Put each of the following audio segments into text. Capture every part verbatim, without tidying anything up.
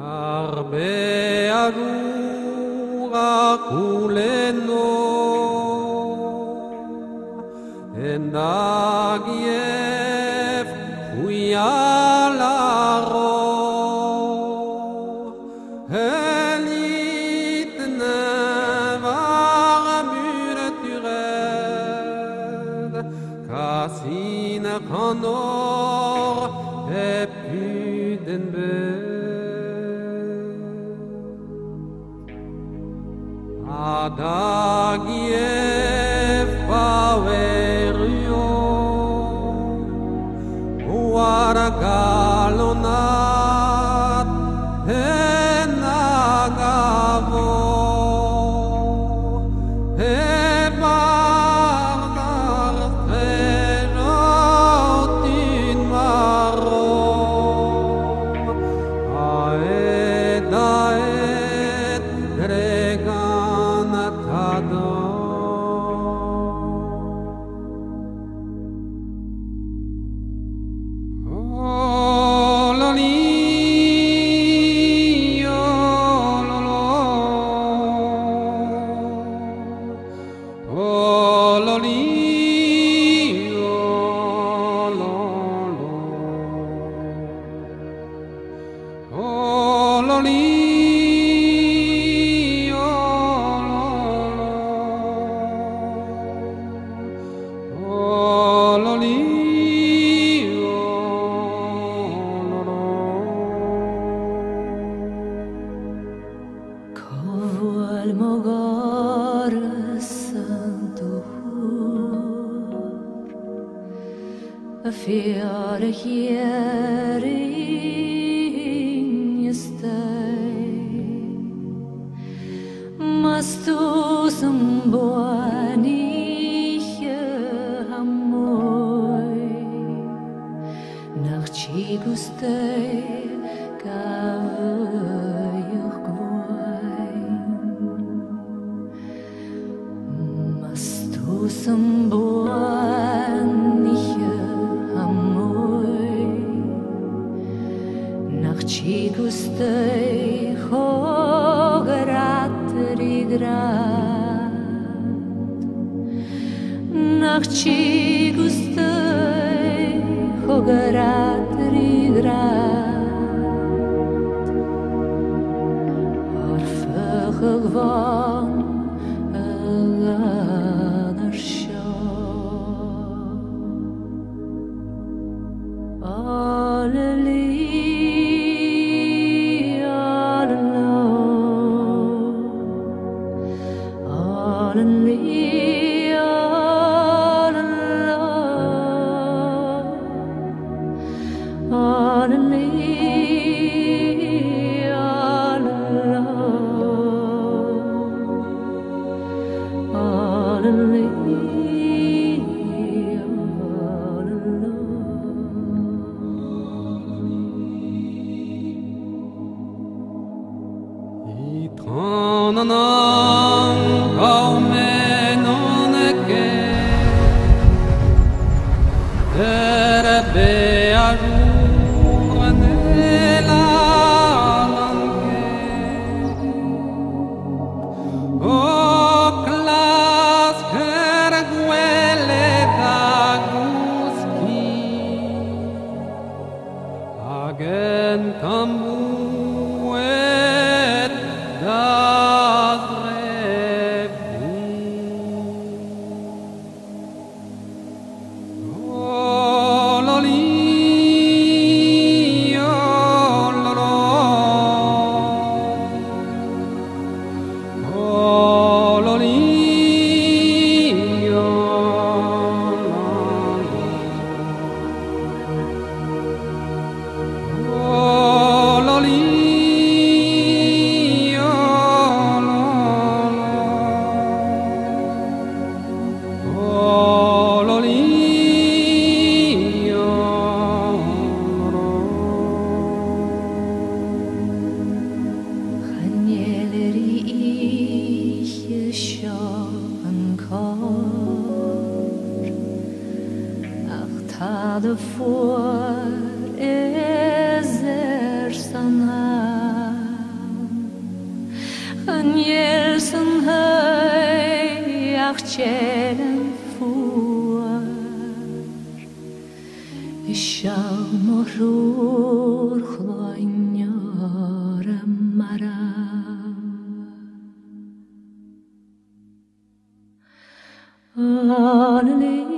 הרבה ארורה כולנו enagiev huyalaro elit nevar muretured kasin kanor epuden be adagiev paverio Galonat enagavo ebardar ferotin maro aed aed greganatado För ezer sannar tjälen får I sjálm og rúr chláinjar mara Alleluia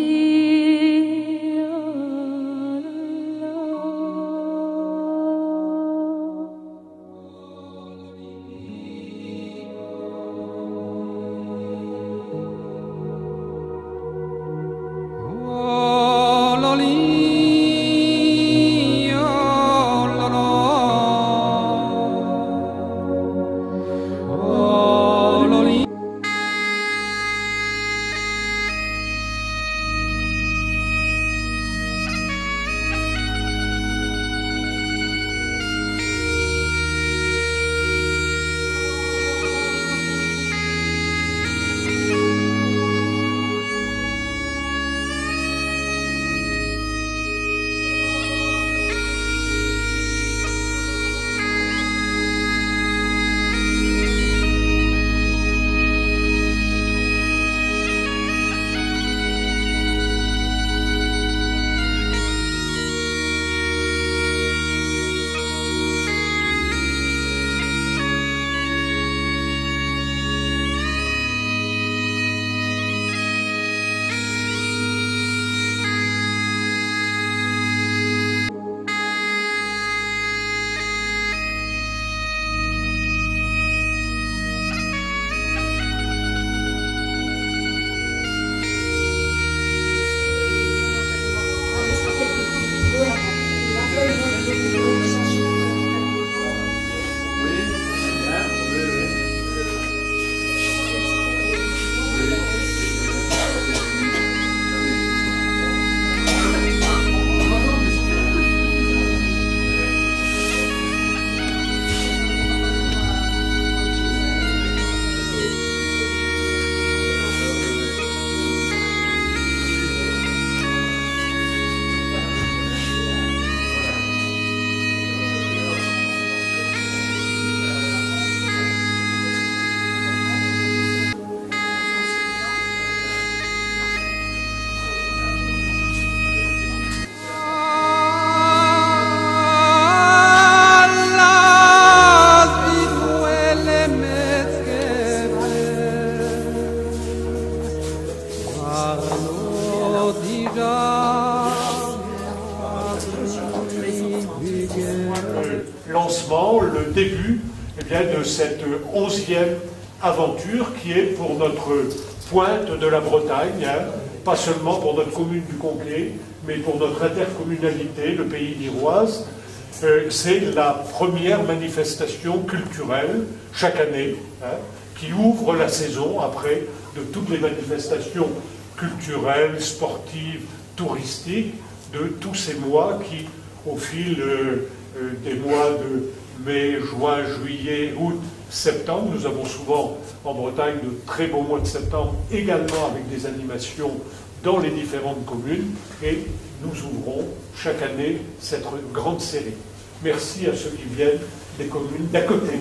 Lancement, le début eh bien, de cette onzième aventure qui est pour notre pointe de la Bretagne, hein, pas seulement pour notre commune du Conquet, mais pour notre intercommunalité, le Pays d'Iroise. Euh, c'est la première manifestation culturelle chaque année, hein, qui ouvre la saison après de toutes les manifestations culturelles, sportives, touristiques, de tous ces mois qui, au fil euh, euh, des mois de mai, juin, juillet, août, septembre, nous avons souvent en Bretagne de très beaux mois de septembre, également avec des animations dans les différentes communes, et nous ouvrons chaque année cette grande série. Merci à ceux qui viennent des communes d'à côté.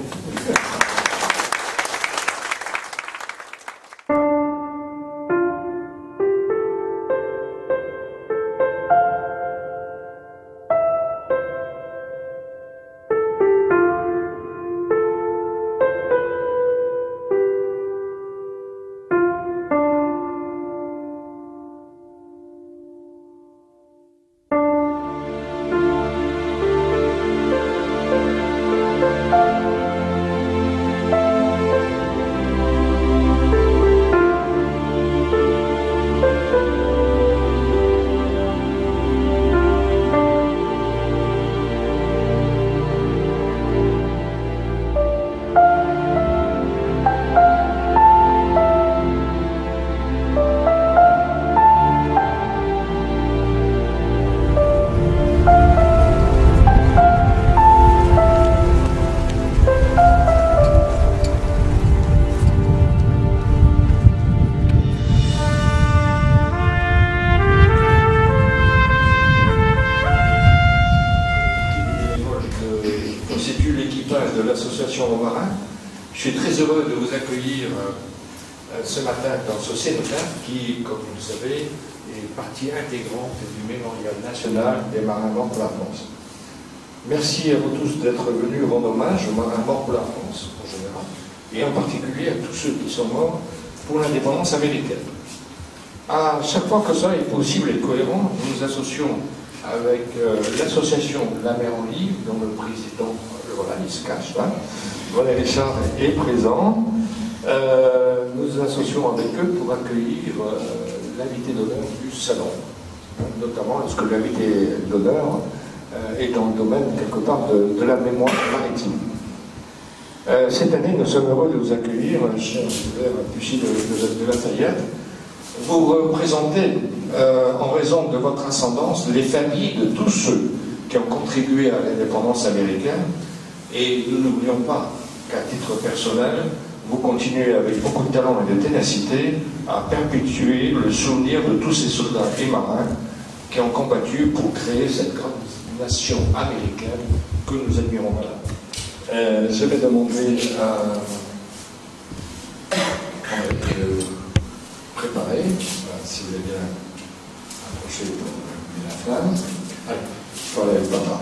De l'association Romarin. Je suis très heureux de vous accueillir euh, ce matin dans ce cénotaphe qui, comme vous le savez, est partie intégrante du Mémorial national des marins morts pour la France. Merci à vous tous d'être venus rendre hommage aux marins morts pour la France en général, et en particulier à tous ceux qui sont morts pour l'indépendance américaine. À chaque fois que ça est possible et cohérent, nous nous associons avec euh, l'association La Mer en Livre, dont le président, voilà, il se cache là, René Richard est présent. Euh, nous nous associons avec eux pour accueillir euh, l'invité d'honneur du salon, notamment lorsque l'invité d'honneur euh, est dans le domaine quelque part de, de la mémoire maritime. Euh, cette année, nous sommes heureux de vous accueillir, cher Gilbert Bussy de, de, de Lafayette. Vous représentez, euh, en raison de votre ascendance, les familles de tous ceux qui ont contribué à l'indépendance américaine, et nous n'oublions pas qu'à titre personnel, vous continuez avec beaucoup de talent et de ténacité à perpétuer le souvenir de tous ces soldats et marins qui ont combattu pour créer cette grande nation américaine que nous admirons. Voilà. Euh, je vais demander à euh, préparer, si vous avez bien approché de la flamme. Allez, voilà le papa.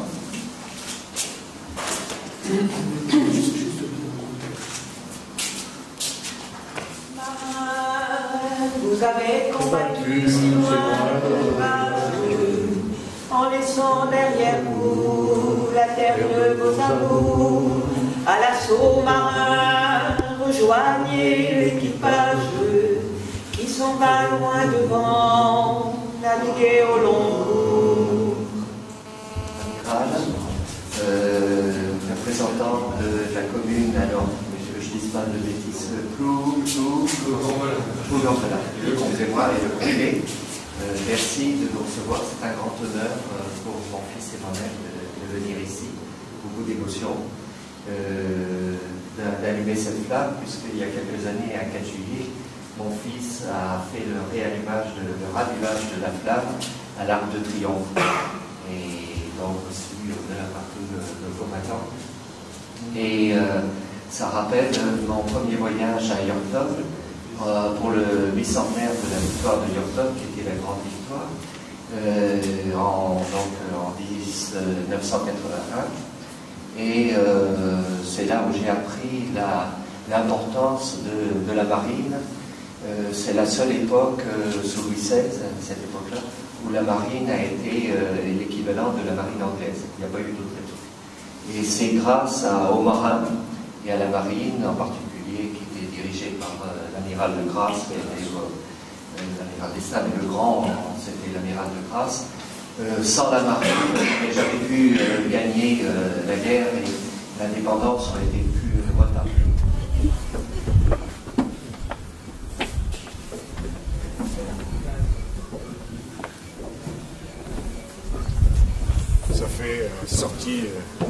Vous avez combattu si loin de Paris, en laissant derrière vous la terre de vos amours. À l'assaut marin, rejoignez l'équipage qui s'en va loin devant, naviguer au long cours. Amiral, euh, représentant de la commune, alors je ne dis pas de bêtises, Plou, Plou, Plou, non, voilà, le complément et le comté. Euh, merci de nous recevoir, c'est un grand honneur euh, pour mon fils et moi-même de, de venir ici, beaucoup d'émotion, euh, d'allumer cette flamme, puisqu'il y a quelques années, un quatre juillet, mon fils a fait le réallumage, de, le rallumage de la flamme à l'Arc de Triomphe. Et donc, aussi, honneur à tous nos combattants. Et euh, ça rappelle euh, mon premier voyage à Yorktown euh, pour le bicentenaire de la victoire de Yorktown, qui était la grande victoire, euh, en, donc, en mille neuf cent quatre-vingt-un. Et euh, c'est là où j'ai appris l'importance de, de la marine. Euh, c'est la seule époque, euh, sous Louis seize, cette époque-là, où la marine a été euh, l'équivalent de la marine anglaise. Il n'y a pas eu d'autre époque. Et c'est grâce à, aux marins et à la marine en particulier, qui était dirigée par euh, l'amiral de Grasse, qui était euh, l'amiral d'Estaing, mais le grand, c'était l'amiral de Grasse. Euh, sans la marine, on n'aurait jamais pu euh, gagner euh, la guerre et l'indépendance aurait été plus retardée. Ça fait euh, sortie. Euh...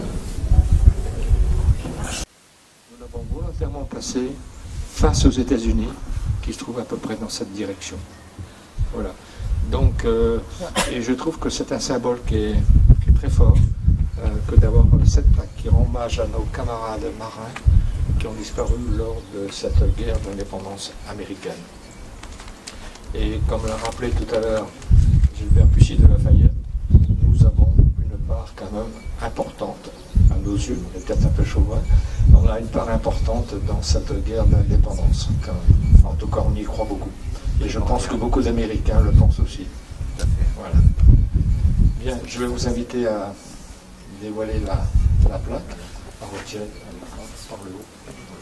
Nous l'avons volontairement placé face aux États-Unis, qui se trouvent à peu près dans cette direction. Voilà. Donc, euh, et je trouve que c'est un symbole qui est, qui est très fort, euh, que d'avoir cette plaque qui rend hommage à nos camarades marins qui ont disparu lors de cette guerre d'indépendance américaine. Et comme l'a rappelé tout à l'heure Gilbert Bussy de Lafayette, nous avons une part quand même importante, à nos yeux, on est peut-être un peu chauvin, on a une part importante dans cette guerre d'indépendance. En tout cas, on y croit beaucoup. Et je pense que beaucoup d'Américains le pensent aussi. Voilà. Bien, je vais vous inviter à dévoiler la, la plaque, à retirer par le haut.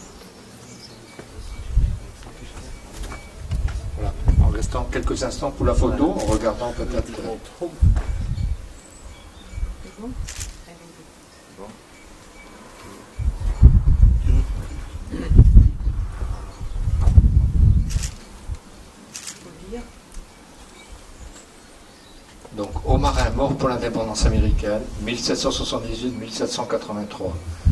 Voilà. En restant quelques instants pour la photo, en regardant peut-être... Donc, aux marins morts pour l'indépendance américaine, mille sept cent soixante-dix-huit à mille sept cent quatre-vingt-trois.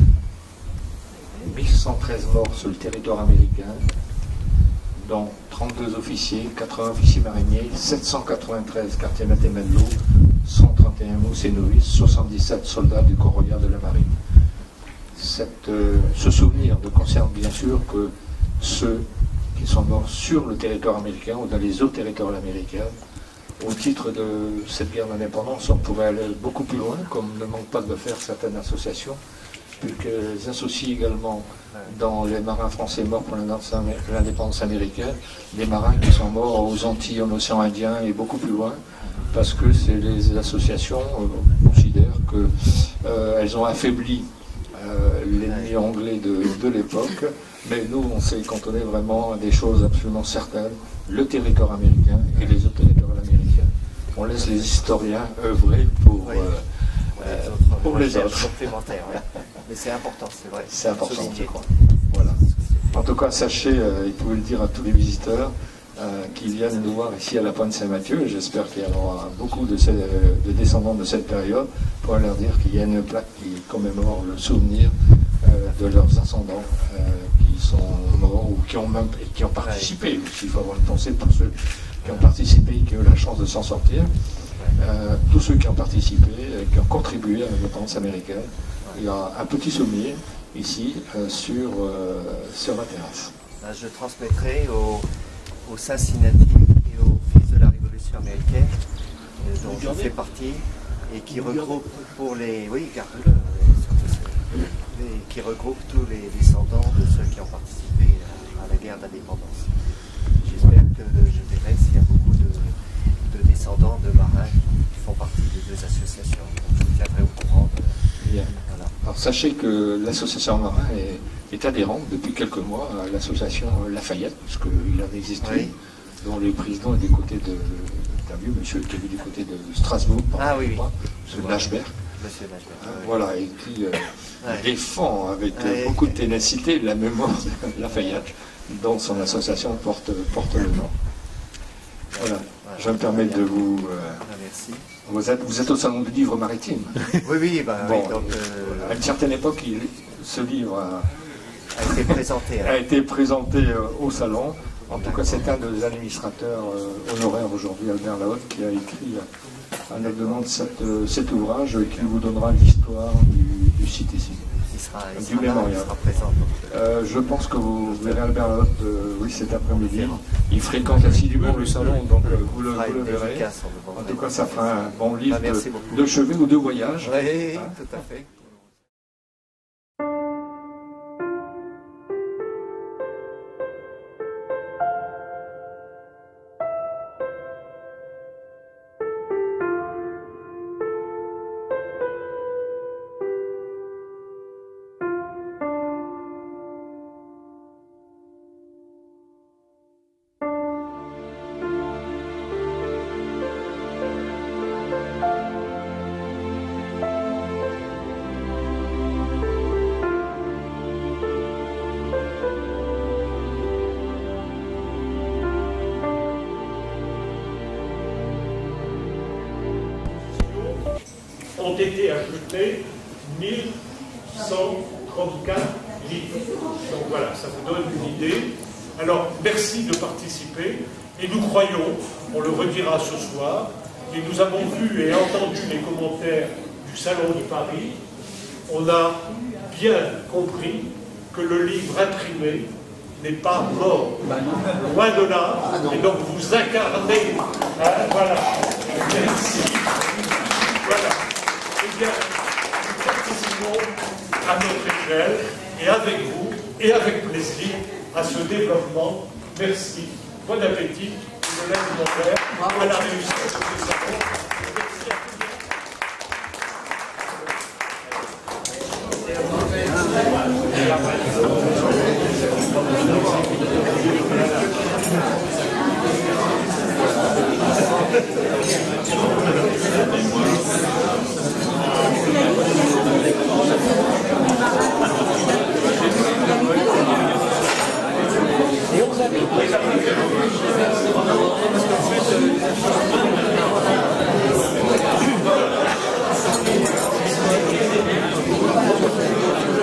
mille cent treize morts sur le territoire américain, dont trente-deux officiers, quatre-vingts officiers mariniers, sept cent quatre-vingt-treize quartiers-maîtres et matelots, cent trente et un mousses et novices, soixante-dix-sept soldats du corps royal de la marine. Cette, euh, ce souvenir ne concerne bien sûr que ceux qui sont morts sur le territoire américain ou dans les eaux territoriales américaines. Au titre de cette guerre d'indépendance, on pourrait aller beaucoup plus loin, comme ne manquent pas de le faire certaines associations, puisqu'elles associent également dans les marins français morts pour l'indépendance américaine, des marins qui sont morts aux Antilles, en océan Indien et beaucoup plus loin, parce que les associations euh, considèrent qu'elles euh, ont affaibli euh, l'ennemi anglais de, de l'époque, mais nous on s'est cantonné vraiment à des choses absolument certaines, le territoire américain et les autres territoires américains. On laisse les historiens œuvrer pour, oui. euh, pour les autres. Pour les autres. Complémentaires, ouais. Mais c'est important, c'est vrai. C'est important, Souligner. je crois. Voilà. En tout cas, sachez, euh, il pouvait le dire à tous les visiteurs, euh, qui viennent nous voir ici à la Pointe Saint-Mathieu, et j'espère qu'il y aura beaucoup de, ces, de descendants de cette période, pour leur dire qu'il y a une plaque qui commémore le souvenir euh, de leurs ascendants euh, qui sont morts ou qui ont même qui ont participé. Il faut avoir une pensée pour ceux qui ont participé et qui ont eu la chance de s'en sortir. Euh, tous ceux qui ont participé et qui ont contribué à l'indépendance américaine. Il y a un petit souvenir ici euh, sur, euh, sur la terrasse. Je transmettrai aux, aux Cincinnati et aux fils de la Révolution américaine, euh, dont je fais partie, et qui regroupe pour les. Oui, garde-le. Et qui regroupe tous les descendants de ceux qui ont participé à la guerre d'indépendance. J'espère que je verrai s'il y a beaucoup de, de descendants de marins qui font partie des deux associations. Donc je vous tiendrai au courant. De, Bien. Voilà. Alors sachez que l'association Marin est, est adhérente depuis quelques mois à l'association Lafayette, parce qu'il avait existé, oui. dont le président est du côté de. T'as vu, monsieur qui est du côté de Strasbourg, par ah oui, oui. monsieur Lachberg. Monsieur Lachberg. Euh, oui. Voilà, et qui euh, ouais. défend avec ouais. beaucoup de ténacité la mémoire de Lafayette, dont son association porte, porte le nom. Voilà. Voilà. Je me permets de vous. Euh, ah, merci. Vous êtes, vous êtes au Salon du Livre Maritime. Oui, oui, bah, bon, oui donc, euh, à une certaine époque, il, ce livre a, a été présenté, a été présenté euh, au Salon. En tout cas, c'est un des administrateurs euh, honoraires aujourd'hui, Albert Lahotte, qui a écrit euh, à notre demande cette, euh, cet ouvrage qui vous donnera l'histoire du, du site ici. Il sera, il du sera mémorial. Là, il sera présent, euh, je pense que vous verrez Albert Lahotte, euh, oui, cet après-midi. Il fréquente assidûment le salon, donc euh, vous, le, vous le verrez. En tout cas, ça fera un bon livre ah, de, de chevet ou de voyage. Oui, ah. tout à fait. Ont été ajoutés mille cent trente-quatre livres. Donc voilà, ça vous donne une idée. Alors, merci de participer. Et nous croyons, on le redira ce soir, et nous avons vu et entendu les commentaires du Salon de Paris, on a bien compris que le livre imprimé n'est pas mort. Loin de là. Et donc vous incarnez. Hein, voilà. Merci. Voilà. Eh bien, nous participons à notre échelle et avec vous et avec plaisir à ce développement. Merci. Bon appétit. Je laisse mon père à la réussite de ce salon. Merci à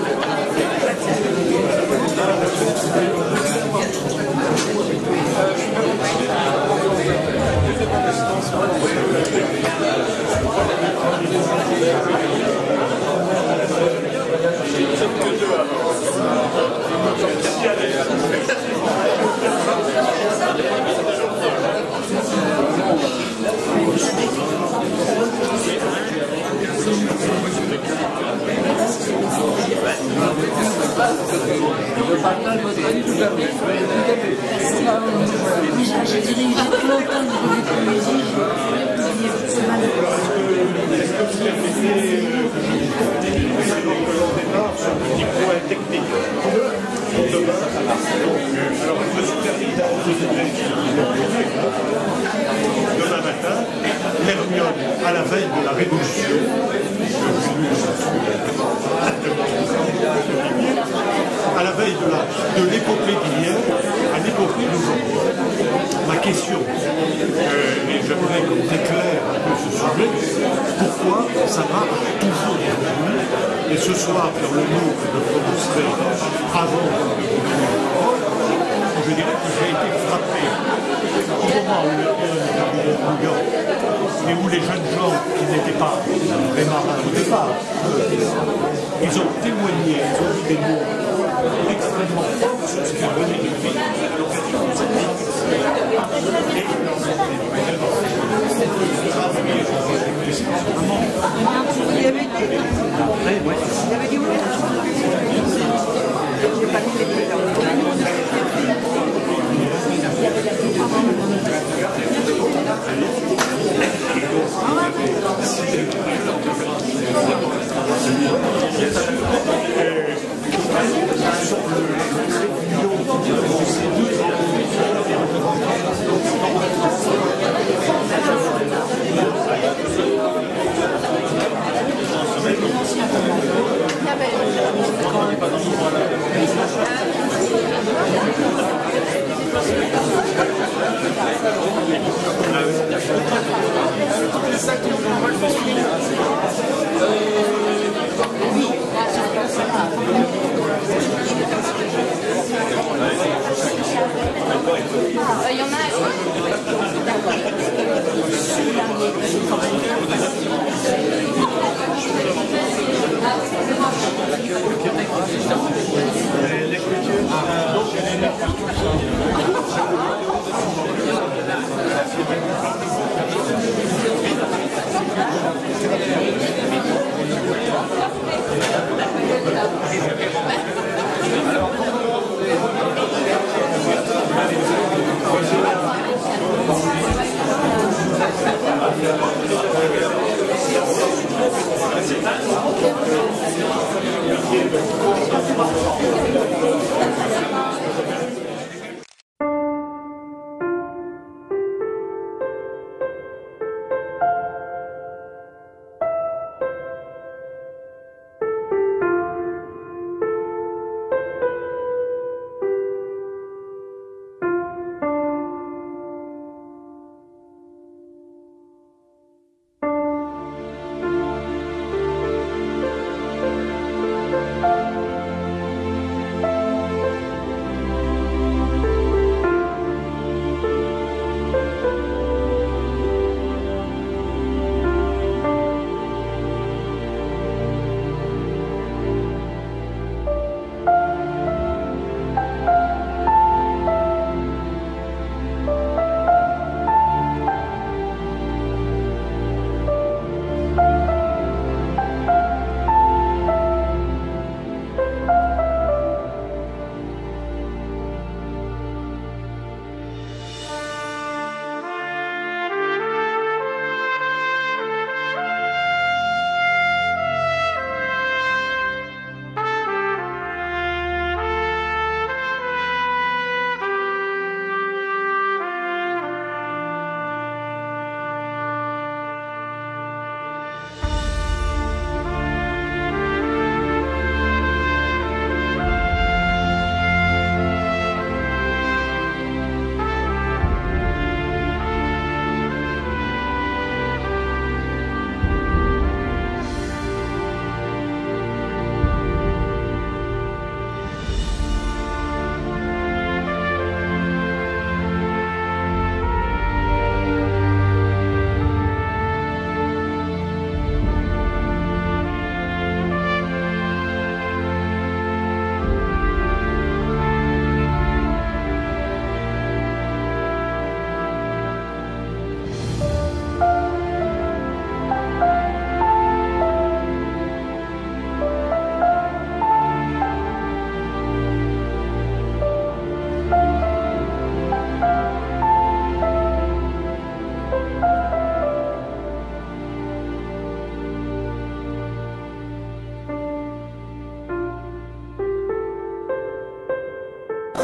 Euh, mal votre avis, tout à fait. Tout à fait. Je dirais que j'ai plus longtemps de revue de musique. Est-ce que vous permettez que l'on démarre sur un petit point technique pour demain? Alors, je me suis permis demain matin, Hermione, à la veille de la Révolution, à la veille de la- de l'épopée d'hier, à l'épopée d'aujourd'hui. Ma question, euh, et j'aimerais qu'on éclaire un peu ce sujet, pourquoi ça marche toujours aujourd'hui, et ce soir, dans le mot que je prononcerai avant de je dirais que j'ai été frappé au moment où le cabinet de New York, et où les jeunes gens qui n'étaient pas des marins au départ, euh, ils ont témoigné, ils ont dit des mots extrêmement forts sur ce qu'ils venaient de vivre à l'occasion de cette Il y avait dit Après, ouais. Il y avait dit oui. J'ai pas mis les Il y en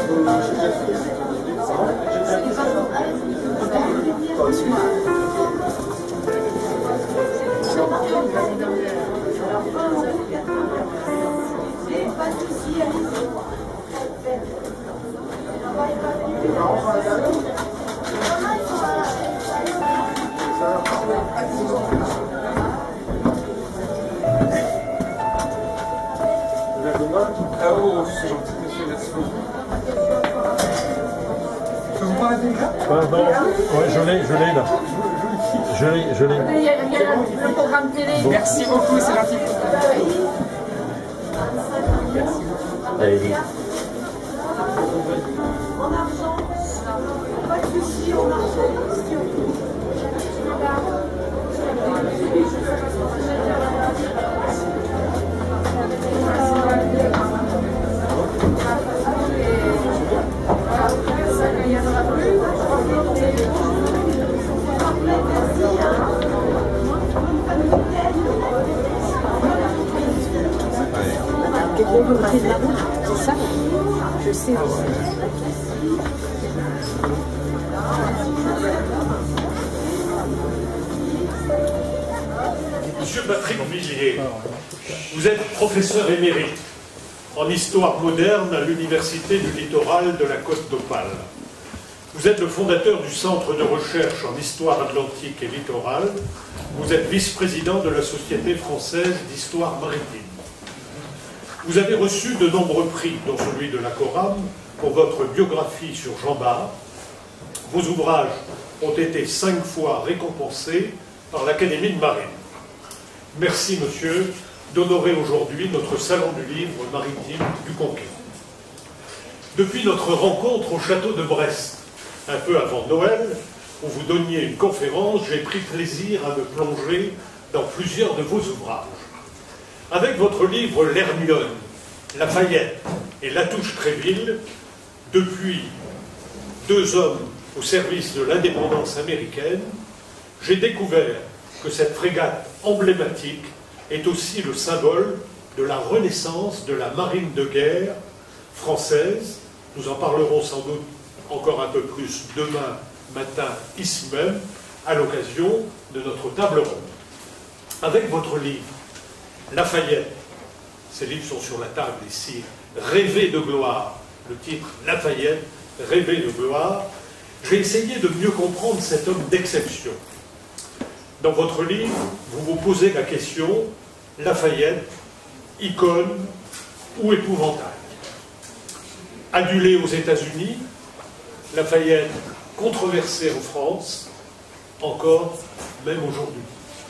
Ah oh, c'est gentil, monsieur, merci beaucoup. Je vous parle déjà Pardon. Ouais, je l'ai, je l'ai là. Je l'ai, je l'ai. Il y a, il y a le programme télé. Bon. Merci beaucoup, c'est gentil. Allez-y. C'est ça? Je sais. Monsieur Patrick Villiers, vous êtes professeur émérite en histoire moderne à l'Université du littoral de la Côte d'Opale. Vous êtes le fondateur du Centre de recherche en histoire atlantique et littorale. Vous êtes vice-président de la Société française d'histoire maritime. Vous avez reçu de nombreux prix, dont celui de la Coram, pour votre biographie sur Jean Bart. Vos ouvrages ont été cinq fois récompensés par l'Académie de marine. Merci, monsieur, d'honorer aujourd'hui notre salon du livre maritime du Conquet. Depuis notre rencontre au château de Brest, un peu avant Noël, où vous donniez une conférence, j'ai pris plaisir à me plonger dans plusieurs de vos ouvrages. Avec votre livre L'Hermione, Lafayette et Latouche-Tréville, depuis deux hommes au service de l'indépendance américaine, j'ai découvert que cette frégate emblématique est aussi le symbole de la renaissance de la marine de guerre française. Nous en parlerons sans doute encore un peu plus demain matin, ici même, à l'occasion de notre table ronde. Avec votre livre, Lafayette, ces livres sont sur la table ici, Rêver de gloire, le titre Lafayette, Rêver de gloire, j'ai essayé de mieux comprendre cet homme d'exception. Dans votre livre, vous vous posez la question, Lafayette, icône ou épouvantail? Adulé aux États-Unis, Lafayette controversé en France, encore, même aujourd'hui.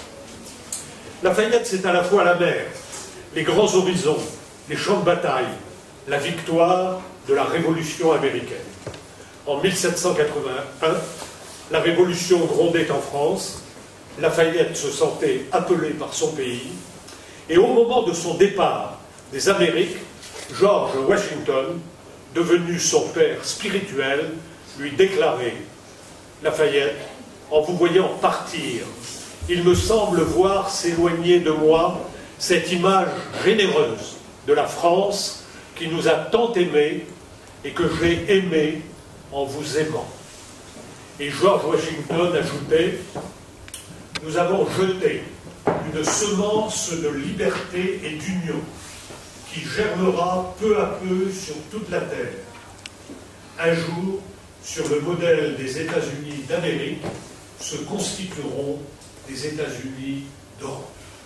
Lafayette, c'est à la fois la mer, les grands horizons, les champs de bataille, la victoire de la Révolution américaine. En mille sept cent quatre-vingt-un, la Révolution grondait en France, Lafayette se sentait appelé par son pays, et au moment de son départ des Amériques, George Washington, devenu son père spirituel, lui déclarait « Lafayette, en vous voyant partir, il me semble voir s'éloigner de moi cette image généreuse de la France qui nous a tant aimés et que j'ai aimé en vous aimant. » Et George Washington ajoutait « Nous avons jeté une semence de liberté et d'union qui germera peu à peu sur toute la terre. Un jour, sur le modèle des États-Unis d'Amérique, se constitueront des États-Unis d'Europe. »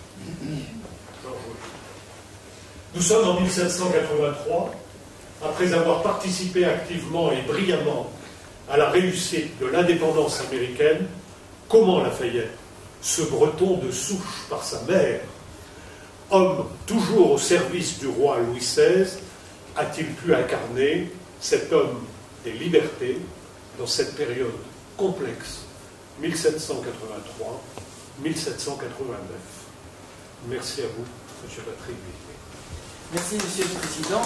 Nous sommes en mille sept cent quatre-vingt-trois, après avoir participé activement et brillamment à la réussite de l'indépendance américaine. Comment Lafayette, ce breton de souche par sa mère, homme toujours au service du roi Louis seize, a-t-il pu incarner cet homme des libertés dans cette période complexe, mille sept cent quatre-vingt-trois à mille sept cent quatre-vingt-neuf. Merci à vous, monsieur Patrick Villiers. Merci, monsieur le Président.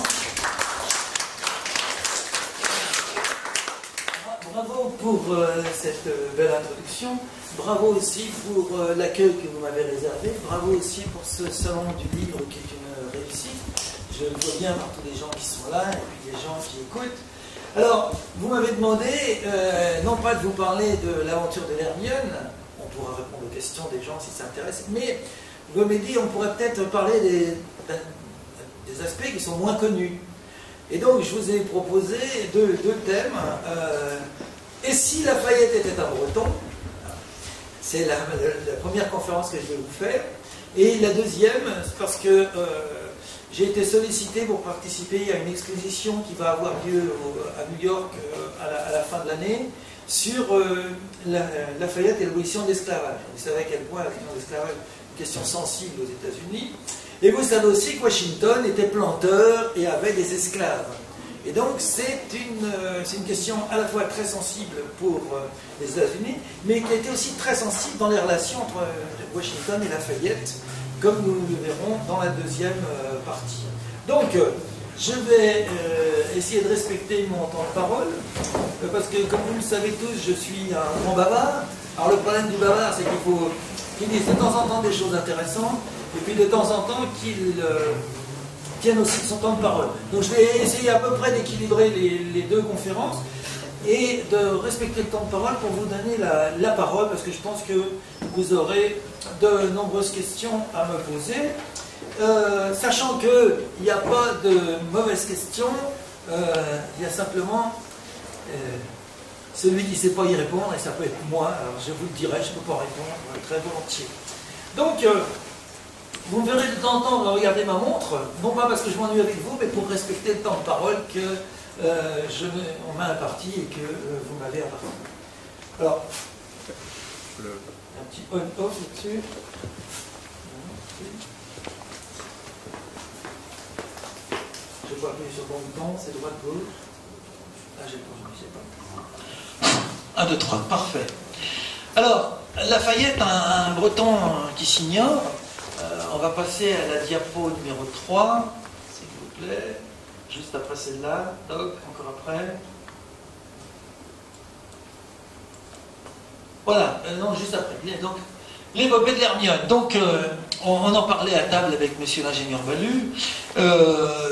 Bravo pour euh, cette euh, belle introduction. Bravo aussi pour euh, l'accueil que vous m'avez réservé. Bravo aussi pour ce salon du livre qui est une réussite. Je le vois bien par tous les gens qui sont là et puis les gens qui écoutent. Alors, vous m'avez demandé, euh, non pas de vous parler de l'aventure de l'Hermione, on pourra répondre aux questions des gens si ça intéresse, mais vous m'avez dit on pourrait peut-être parler des, des aspects qui sont moins connus. Et donc, je vous ai proposé deux, deux thèmes. Euh, et si Lafayette était un Breton? C'est la, la, la première conférence que je vais vous faire. Et la deuxième, c'est parce que euh, j'ai été sollicité pour participer à une exposition qui va avoir lieu au, à New York euh, à, la, à la fin de l'année sur euh, la, Lafayette et l'abolition de l'esclavage. Vous savez à quel point l'abolition de l'esclavage est une question sensible aux États-Unis. Et vous savez aussi que Washington était planteur et avait des esclaves. Et donc c'est une, euh, c'est une question à la fois très sensible pour euh, les États-Unis, mais qui a été aussi très sensible dans les relations entre euh, Washington et Lafayette, comme nous le verrons dans la deuxième euh, partie. Donc, euh, je vais euh, essayer de respecter mon temps de parole, euh, parce que, comme vous le savez tous, je suis un grand bavard. Alors, le problème du bavard, c'est qu'il faut qu'il dise de temps en temps des choses intéressantes, et puis de temps en temps qu'il euh, tienne aussi son temps de parole. Donc, je vais essayer à peu près d'équilibrer les, les deux conférences, et de respecter le temps de parole pour vous donner la, la parole, parce que je pense que vous aurez de nombreuses questions à me poser. Euh, sachant qu'il n'y a pas de mauvaises questions, euh, il y a simplement euh, celui qui ne sait pas y répondre, et ça peut être moi, alors je vous le dirai, je ne peux pas répondre très volontiers. Donc, euh, vous me verrez de temps en temps regarder ma montre, non pas parce que je m'ennuie avec vous, mais pour respecter le temps de parole que euh, je, on m'a imparti et que euh, vous m'avez imparti. Alors, un petit on-off là-dessus. Je peux appuyer sur le bon bouton, c'est droite-gauche. Ah, j'ai pas, je ne sais pas. un, deux, trois, parfait. Alors, Lafayette, un, un breton qui s'ignore. Euh, on va passer à la diapo numéro trois, s'il vous plaît. Juste après celle-là. Toc, encore après. Voilà, euh, non, juste après. Donc, l'épopée de l'Hermione. Donc, euh, on, on en parlait à table avec monsieur l'ingénieur Balu. Euh,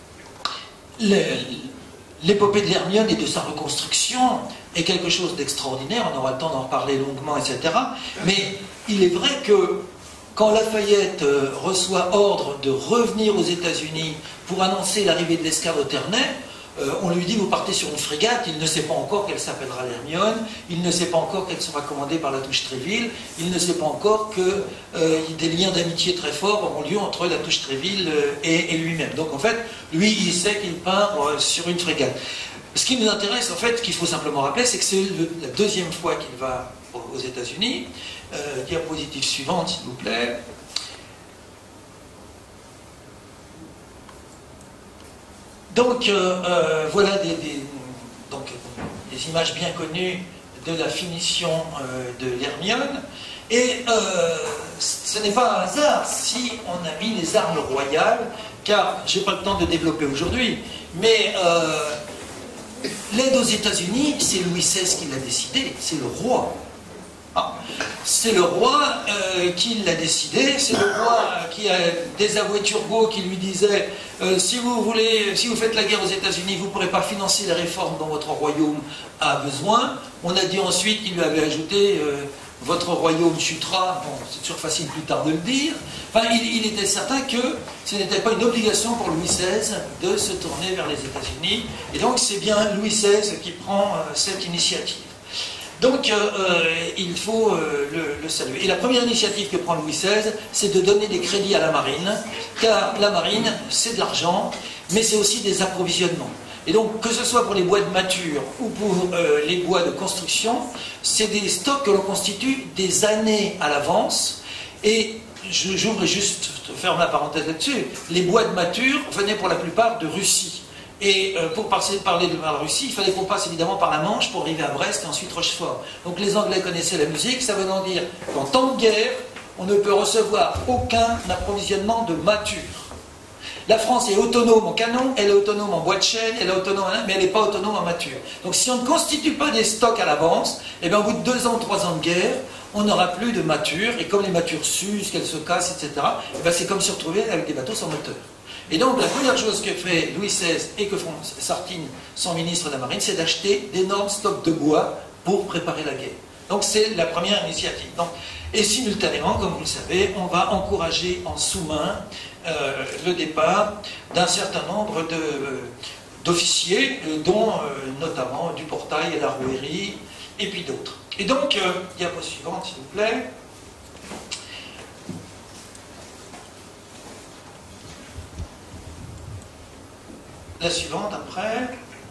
L'épopée de l'Hermione et de sa reconstruction est quelque chose d'extraordinaire, on aura le temps d'en reparler longuement, et cetera. Mais il est vrai que quand Lafayette reçoit ordre de revenir aux États-Unis pour annoncer l'arrivée de l'escadre Ternay, euh, on lui dit vous partez sur une frégate, il ne sait pas encore qu'elle s'appellera l'Hermione, il ne sait pas encore qu'elle sera commandée par la Touche-Tréville, il ne sait pas encore que euh, des liens d'amitié très forts auront lieu entre la Touche-Tréville euh, et, et lui-même. Donc en fait, lui il sait qu'il part euh, sur une frégate. Ce qui nous intéresse en fait, ce qu'il faut simplement rappeler, c'est que c'est la deuxième fois qu'il va aux États-Unis. Euh, diapositive suivante s'il vous plaît. Donc, euh, euh, voilà des, des, donc, des images bien connues de la finition euh, de l'Hermione. Et euh, ce n'est pas un hasard si on a mis les armes royales, car je n'ai pas le temps de développer aujourd'hui, mais euh, l'aide aux États-Unis, c'est Louis seize qui l'a décidé, c'est le roi. Ah, c'est le roi euh, qui l'a décidé, c'est le roi qui a désavoué Turgot qui lui disait euh, si vous voulez, si vous faites la guerre aux États-Unis, vous ne pourrez pas financer les réformes dont votre royaume a besoin. On a dit ensuite qu'il lui avait ajouté euh, votre royaume chutera. Bon, c'est toujours facile plus tard de le dire. Enfin, il, il était certain que ce n'était pas une obligation pour Louis seize de se tourner vers les États-Unis. Et donc c'est bien Louis seize qui prend euh, cette initiative. Donc, euh, il faut euh, le, le saluer. Et la première initiative que prend Louis seize, c'est de donner des crédits à la marine, car la marine, c'est de l'argent, mais c'est aussi des approvisionnements. Et donc, que ce soit pour les bois de mature ou pour euh, les bois de construction, c'est des stocks que l'on constitue des années à l'avance. Et j'ouvre juste, je ferme la parenthèse là-dessus, les bois de mature venaient pour la plupart de Russie. Et euh, pour passer, parler de la Russie, il fallait qu'on passe évidemment par la Manche pour arriver à Brest et ensuite Rochefort. Donc les Anglais connaissaient la musique, ça veut dire qu'en temps de guerre, on ne peut recevoir aucun approvisionnement de mature. La France est autonome en canon, elle est autonome en bois de chêne, elle est autonome en... mais elle n'est pas autonome en mature. Donc si on ne constitue pas des stocks à l'avance, eh bien, au bout de deux ans, trois ans de guerre, on n'aura plus de mature, et comme les matures s'usent, qu'elles se cassent, et cetera, eh bien, c'est comme se retrouver avec des bateaux sans moteur. Et donc la première chose que fait Louis seize et que font Sartine, son ministre de la Marine, c'est d'acheter d'énormes stocks de bois pour préparer la guerre. Donc c'est la première initiative. Donc, et simultanément, comme vous le savez, on va encourager en sous-main euh, le départ d'un certain nombre de, euh, d'officiers, euh, dont euh, notamment du Portail et l'Armuerie, et puis d'autres. Et donc, euh, diapo suivante, s'il vous plaît. La suivante après.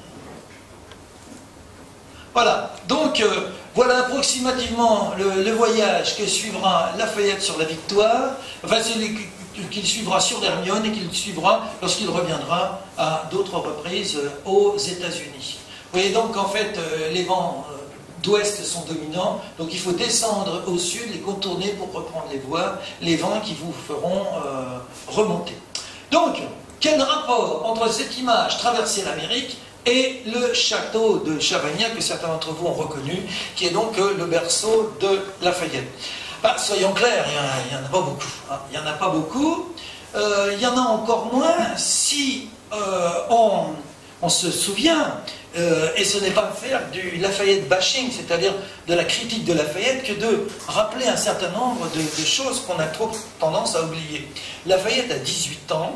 Voilà, donc euh, voilà approximativement le, le voyage que suivra Lafayette sur la Victoire, enfin c'est qu'il suivra sur l'Hermione et qu'il suivra lorsqu'il reviendra à d'autres reprises euh, aux États-Unis. Vous voyez donc qu'en fait euh, les vents euh, d'ouest sont dominants, donc il faut descendre au sud et contourner pour reprendre les voies, les vents qui vous feront euh, remonter. Donc, quel rapport entre cette image traverser l'Amérique et le château de Chavagnac, que certains d'entre vous ont reconnu, qui est donc euh, le berceau de Lafayette? Bah, soyons clairs, il n'y en, en a pas beaucoup. Hein. Il n'y en a pas beaucoup. Euh, il y en a encore moins si euh, on, on se souvient, euh, et ce n'est pas faire du Lafayette bashing, c'est-à-dire de la critique de Lafayette, que de rappeler un certain nombre de, de choses qu'on a trop tendance à oublier. Lafayette a dix-huit ans.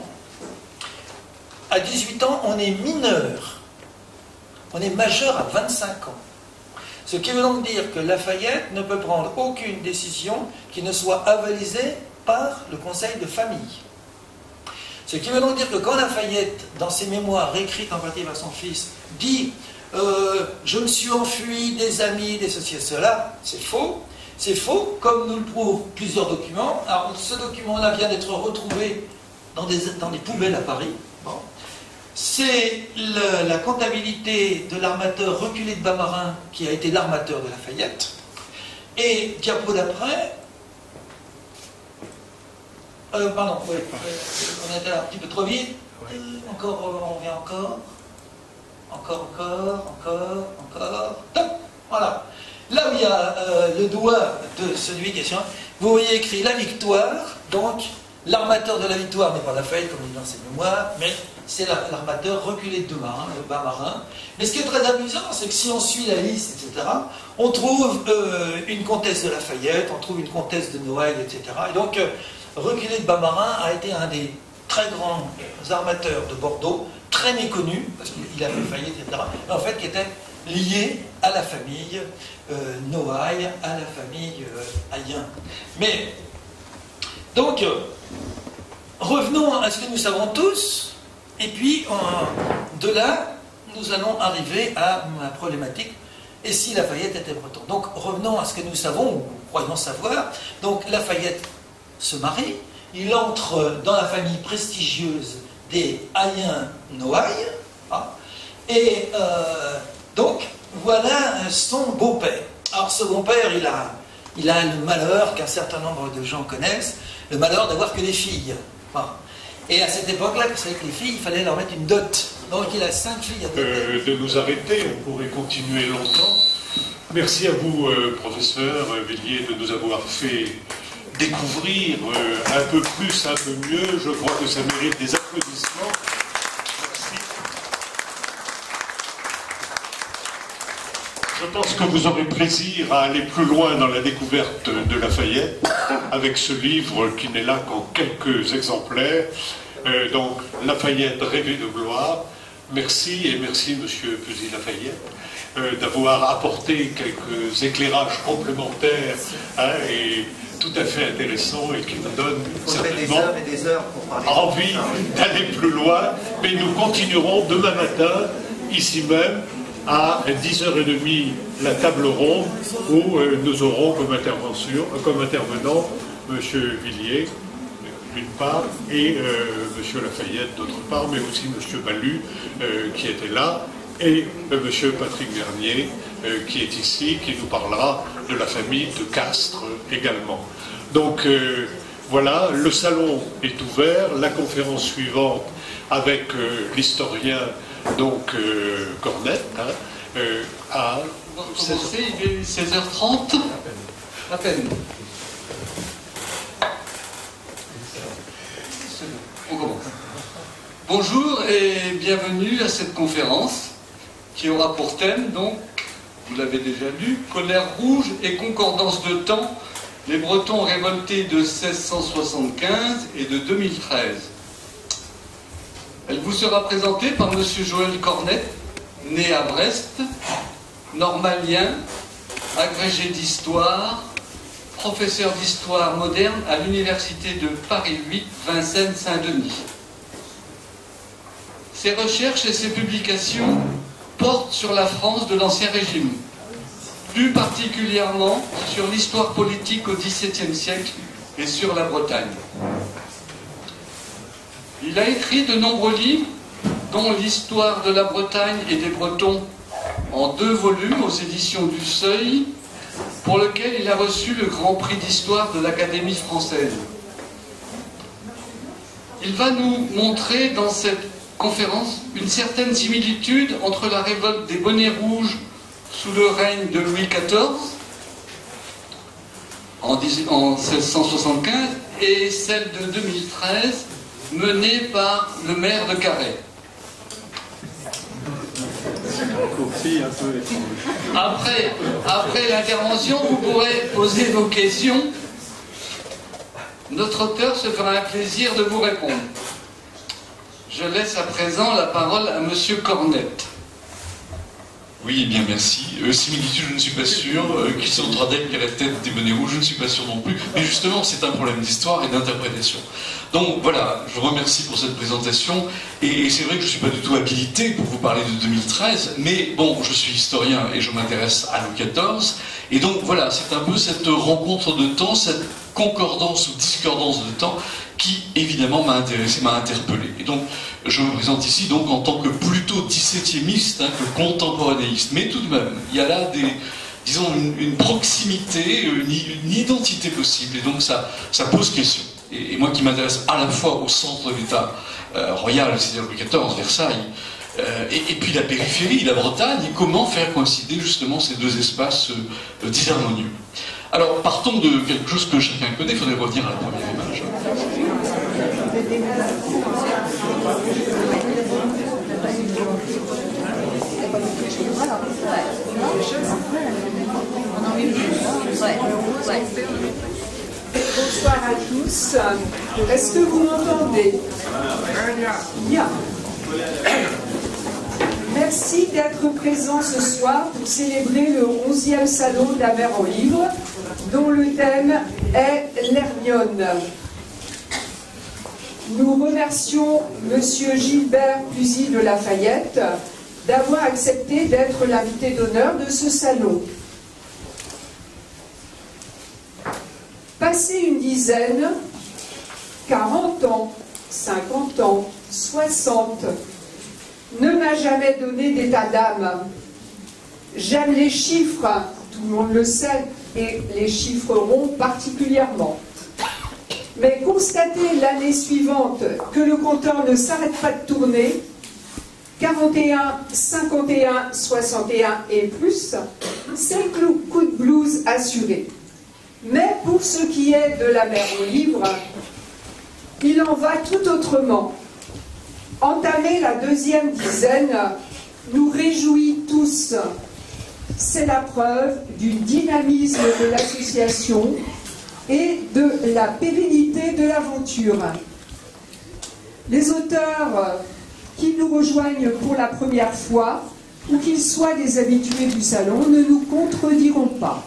À dix-huit ans, on est mineur. On est majeur à vingt-cinq ans. Ce qui veut donc dire que Lafayette ne peut prendre aucune décision qui ne soit avalisée par le conseil de famille. Ce qui veut donc dire que quand Lafayette, dans ses mémoires écrites en partie par son fils, dit euh, « je me suis enfui des amis, des ceci et cela », c'est faux. C'est faux, comme nous le prouvent plusieurs documents. Alors, ce document-là vient d'être retrouvé dans des, dans des poubelles à Paris. Bon. C'est la comptabilité de l'armateur reculé de Bamarin qui a été l'armateur de Lafayette. Et diapo d'après, euh, pardon, oui, euh, on était un petit peu trop vite. Euh, encore, on revient encore, encore, encore, encore, encore. Top, voilà. Là où il y a euh, le doigt de celui qui est sur, vous voyez écrit la victoire, donc l'armateur de la victoire n'est pas Lafayette comme il dit dans ses mémoires, mais c'est l'armateur reculé de Bamarin, le Bamarin. Mais ce qui est très amusant, c'est que si on suit la liste, et cetera, on trouve euh, une comtesse de Lafayette, on trouve une comtesse de Noailles, et cetera. Et donc, euh, reculé de Bamarin a été un des très grands armateurs de Bordeaux, très méconnu, parce qu'il avait failli, et cetera, mais en fait qui était lié à la famille euh, Noailles, à la famille euh, Hayen. Mais, donc, euh, revenons à ce que nous savons tous. Et puis, de là, nous allons arriver à la problématique, et si Lafayette était breton? Donc, revenons à ce que nous savons, ou croyons savoir. Donc, Lafayette se marie, il entre dans la famille prestigieuse des Hayen-Noailles, hein, et euh, donc, voilà son beau-père. Alors, ce beau-père, il a, il a le malheur qu'un certain nombre de gens connaissent, le malheur d'avoir que des filles. Hein. Et à cette époque-là, vous savez que les filles, il fallait leur mettre une dot. Donc il a cinq filles à doter. Euh, de nous arrêter, on pourrait continuer longtemps. Merci à vous, euh, professeur Villiers, de nous avoir fait découvrir euh, un peu plus, un peu mieux. Je crois que ça mérite des applaudissements. Merci. Je pense que vous aurez plaisir à aller plus loin dans la découverte de Lafayette avec ce livre qui n'est là qu'en quelques exemplaires. Euh, donc, Lafayette, rêver de gloire. Merci, et merci, monsieur Pusy Lafayette, euh, d'avoir apporté quelques éclairages complémentaires hein, et tout à fait intéressants et qui nous donnent certainement des heures et des heures pour parler envie d'aller plus loin. Mais nous continuerons demain matin, ici même, à dix heures trente, la table ronde, où euh, nous aurons comme, intervention, comme intervenant M. Villiers, d'une part, et euh, M. Lafayette, d'autre part, mais aussi M. Ballu, euh, qui était là, et euh, M. Patrick Vernier, euh, qui est ici, qui nous parlera de la famille de Castres euh, également. Donc, euh, voilà, le salon est ouvert, la conférence suivante avec euh, l'historien donc euh, Cornette, hein, euh, à seize heures trente. À peine. On commence. Bonjour et bienvenue à cette conférence qui aura pour thème, donc, vous l'avez déjà lu, Colère rouge et concordance de temps, les Bretons révoltés de seize cent soixante-quinze et de deux mille treize. Elle vous sera présentée par M. Joël Cornet, né à Brest, normalien, agrégé d'histoire, professeur d'histoire moderne à l'université de Paris huit, Vincennes-Saint-Denis. Ses recherches et ses publications portent sur la France de l'Ancien Régime, plus particulièrement sur l'histoire politique au dix-septième siècle et sur la Bretagne. Il a écrit de nombreux livres, dont l'histoire de la Bretagne et des Bretons en deux volumes aux éditions du Seuil, pour lequel il a reçu le Grand Prix d'Histoire de l'Académie française. Il va nous montrer dans cette conférence une certaine similitude entre la révolte des Bonnets Rouges sous le règne de Louis quatorze en seize cent soixante-quinze et celle de deux mille treize menée par le maire de Carhaix. Après, après l'intervention, vous pourrez poser vos questions. Notre auteur se fera un plaisir de vous répondre. Je laisse à présent la parole à Monsieur Cornet. Oui, bien merci. Euh, similitude, je ne suis pas sûr. Euh, qui sont Tradec et la tête des Bonnets Rouges, je ne suis pas sûr non plus. Mais justement, c'est un problème d'histoire et d'interprétation. Donc voilà, je vous remercie pour cette présentation. Et, et c'est vrai que je ne suis pas du tout habilité pour vous parler de deux mille treize. Mais bon, je suis historien et je m'intéresse à Louis quatorze. Et donc voilà, c'est un peu cette rencontre de temps, cette concordance ou discordance de temps qui, évidemment, m'a intéressé, m'a interpellé. Et donc, je me présente ici donc en tant que plutôt dix-septiémiste hein, que contemporanéiste. Mais tout de même, il y a là des, disons, une, une proximité, une, une identité possible. Et donc, ça, ça pose question. Et, et moi qui m'intéresse à la fois au centre de l'État euh, royal, c'est-à-dire Louis quatorze, Versailles, euh, et, et puis la périphérie, la Bretagne, et comment faire coïncider justement ces deux espaces euh, disharmonieux. Alors, partons de quelque chose que chacun connaît, il faudrait revenir à la première image. Bonsoir à tous. Est-ce que vous m'entendez? Bien. Merci d'être présent ce soir pour célébrer le onzième salon de la mer en livre, dont le thème est l'Hermione. Nous remercions M. Gilbert Pusy de Lafayette d'avoir accepté d'être l'invité d'honneur de ce salon. Passé une dizaine, quarante ans, cinquante ans, soixante, ne m'a jamais donné d'état d'âme. J'aime les chiffres, tout le monde le sait, et les chiffres ronds particulièrement. Mais constater l'année suivante que le compteur ne s'arrête pas de tourner, quarante et un, cinquante et un, soixante et un et plus, c'est le coup de blues assuré. Mais pour ce qui est de la mer au livre, il en va tout autrement. Entamer la deuxième dizaine nous réjouit tous. C'est la preuve du dynamisme de l'association et de la pérennité de l'aventure. Les auteurs qui nous rejoignent pour la première fois, ou qu'ils soient des habitués du salon, ne nous contrediront pas.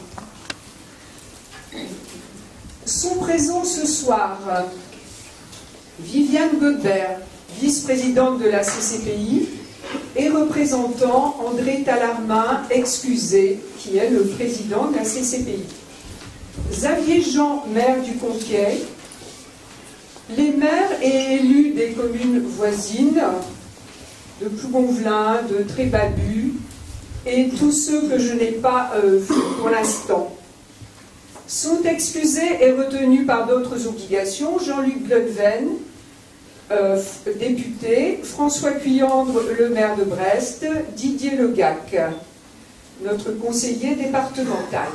Sont présents ce soir Viviane Godbert, vice-présidente de la C C P I, et représentant André Tallarmin, excusé, qui est le président de la C C P I. Xavier Jean, maire du Conquet, les maires et élus des communes voisines, de Plougonvelin, de Trébabu, et tous ceux que je n'ai pas euh, vus pour l'instant. Sont excusés et retenus par d'autres obligations Jean-Luc Blunven, euh, député, François Cuyandre, le maire de Brest, Didier Legac, notre conseiller départemental.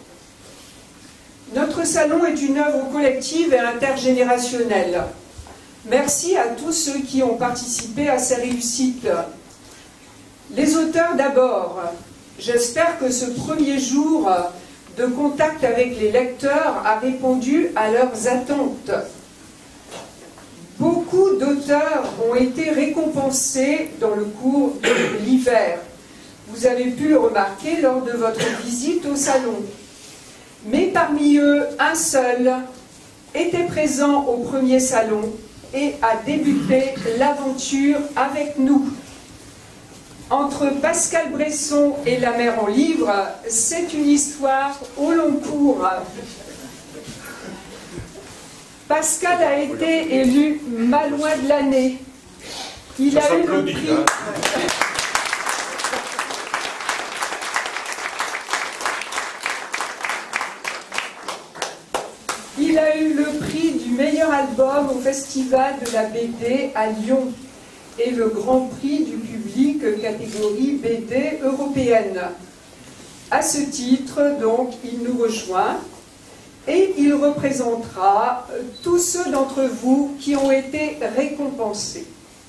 Notre salon est une œuvre collective et intergénérationnelle. Merci à tous ceux qui ont participé à ces réussites. Les auteurs d'abord. J'espère que ce premier jour de contact avec les lecteurs a répondu à leurs attentes. Beaucoup d'auteurs ont été récompensés dans le cours de l'hiver. Vous avez pu le remarquer lors de votre visite au salon. Mais parmi eux, un seul était présent au premier salon et a débuté l'aventure avec nous. Entre Pascal Bresson et La mer en livre, c'est une histoire au long cours. Pascal a été élu Malouin de l'année. Il Ça a eu le s'applaudit, prix. hein. Il a eu le prix du meilleur album au Festival de la B D à Lyon et le grand prix du public catégorie B D européenne. À ce titre, donc, il nous rejoint et il représentera tous ceux d'entre vous qui ont été récompensés.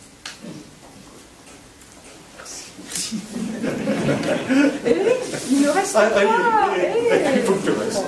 Et il ne reste Ah, pas. ah, il- Et- il faut que tu restes.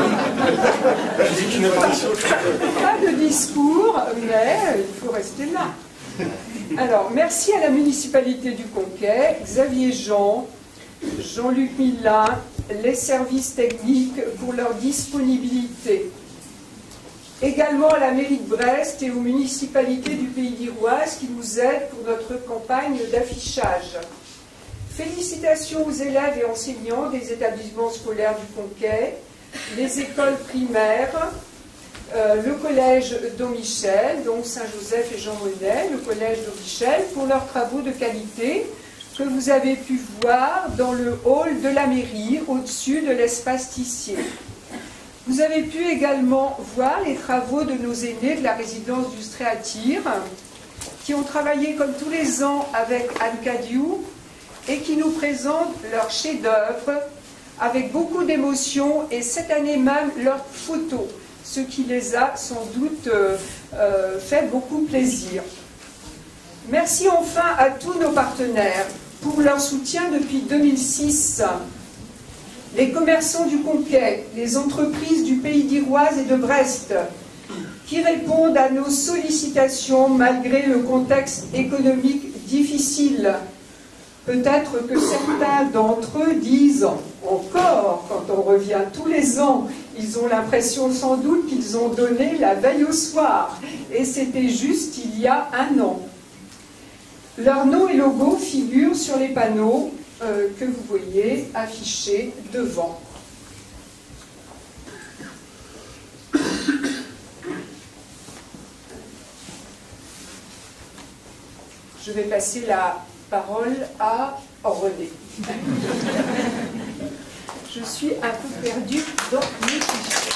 Pas de discours, mais il faut rester là. Alors, merci à la municipalité du Conquet, Xavier Jean, Jean-Luc Millin, les services techniques pour leur disponibilité. Également à la mairie de Brest et aux municipalités du Pays d'Iroise qui nous aident pour notre campagne d'affichage. Félicitations aux élèves et enseignants des établissements scolaires du Conquet, les écoles primaires, euh, le collège Domichel, donc Saint-Joseph et Jean Monnet, le collège Domichel, pour leurs travaux de qualité que vous avez pu voir dans le hall de la mairie, au-dessus de l'espace Tissier. Vous avez pu également voir les travaux de nos aînés de la résidence du Stréatir, qui ont travaillé comme tous les ans avec Anne Cadiou, et qui nous présentent leur chef-d'œuvre avec beaucoup d'émotion et cette année même leurs photos, ce qui les a sans doute euh, euh, fait beaucoup plaisir. Merci enfin à tous nos partenaires pour leur soutien depuis deux mille six. Les commerçants du Conquet, les entreprises du Pays d'Iroise et de Brest, qui répondent à nos sollicitations malgré le contexte économique difficile. Peut-être que certains d'entre eux disent encore, quand on revient tous les ans, ils ont l'impression sans doute qu'ils ont donné la veille au soir. Et c'était juste il y a un an. Leurs noms et logos figurent sur les panneaux euh, que vous voyez affichés devant. Je vais passer la parole à René. Je suis un peu perdue dans mes fichiers.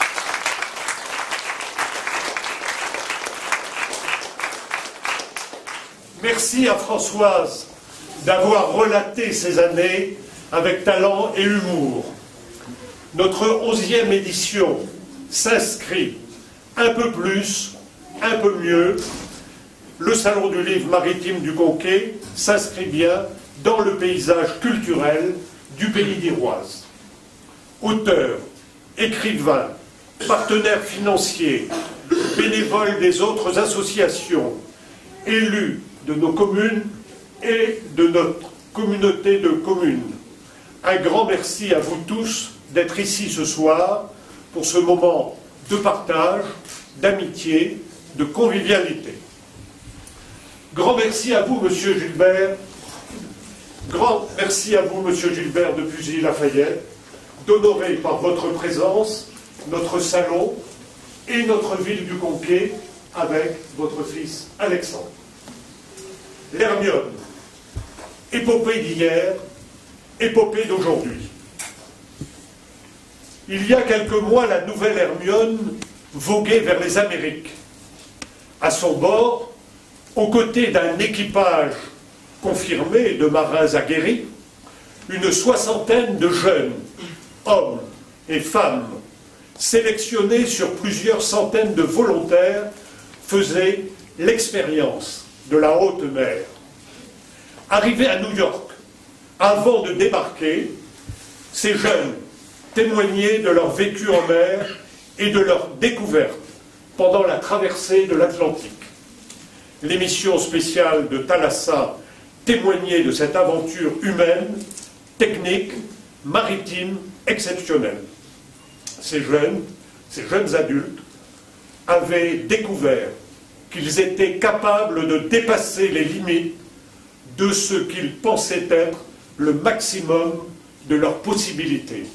Merci à Françoise d'avoir relaté ces années avec talent et humour. Notre onzième édition s'inscrit un peu plus, un peu mieux. Le Salon du livre maritime du Conquet s'inscrit bien dans le paysage culturel du Pays d'Iroise. Auteurs, écrivains, partenaires financiers, bénévoles des autres associations, élus de nos communes et de notre communauté de communes. Un grand merci à vous tous d'être ici ce soir pour ce moment de partage, d'amitié, de convivialité. Grand merci à vous, Monsieur Gilbert. Grand merci à vous, Monsieur Gilbert de Buzy-Lafayette, d'honorer par votre présence notre salon et notre ville du Conquet avec votre fils Alexandre. L'Hermione, épopée d'hier, épopée d'aujourd'hui. Il y a quelques mois, la nouvelle Hermione voguait vers les Amériques. À son bord, aux côtés d'un équipage confirmé de marins aguerris, une soixantaine de jeunes, hommes et femmes, sélectionnés sur plusieurs centaines de volontaires, faisaient l'expérience de la haute mer. Arrivés à New York, avant de débarquer, ces jeunes témoignaient de leur vécu en mer et de leur découverte pendant la traversée de l'Atlantique. L'émission spéciale de Thalassa témoignait de cette aventure humaine, technique, maritime, exceptionnelle. Ces jeunes, ces jeunes adultes, avaient découvert qu'ils étaient capables de dépasser les limites de ce qu'ils pensaient être le maximum de leurs possibilités.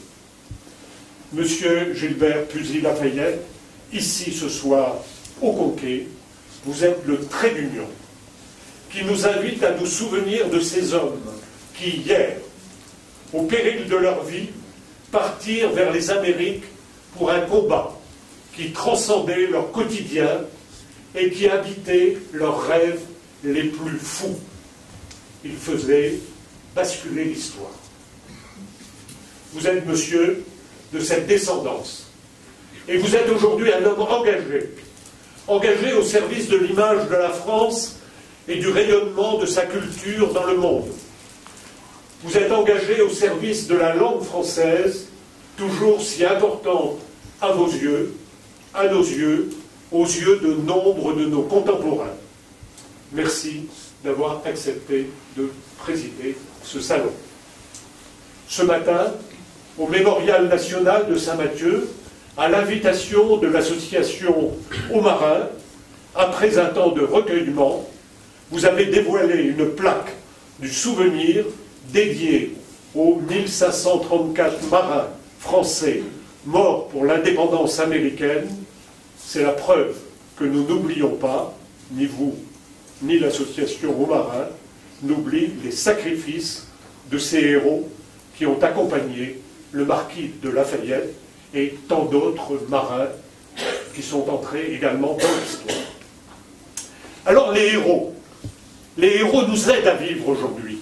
Monsieur Gilbert Puzy-Lafayette, ici ce soir au Conquet, vous êtes le trait d'union qui nous invite à nous souvenir de ces hommes qui, hier, au péril de leur vie, partirent vers les Amériques pour un combat qui transcendait leur quotidien et qui habitait leurs rêves les plus fous. Ils faisaient basculer l'histoire. Vous êtes, monsieur, de cette descendance. Et vous êtes aujourd'hui un homme engagé, engagé au service de l'image de la France et du rayonnement de sa culture dans le monde. Vous êtes engagé au service de la langue française, toujours si importante à vos yeux, à nos yeux, aux yeux de nombre de nos contemporains. Merci d'avoir accepté de présider ce salon. Ce matin, au Mémorial national de Saint-Mathieu, à l'invitation de l'association Aux Marins, après un temps de recueillement, vous avez dévoilé une plaque du souvenir dédiée aux mille cinq cent trente-quatre marins français morts pour l'indépendance américaine. C'est la preuve que nous n'oublions pas, ni vous, ni l'association Aux Marins, n'oublie les sacrifices de ces héros qui ont accompagné le marquis de Lafayette et tant d'autres marins qui sont entrés également dans l'histoire. Alors les héros, les héros nous aident à vivre aujourd'hui,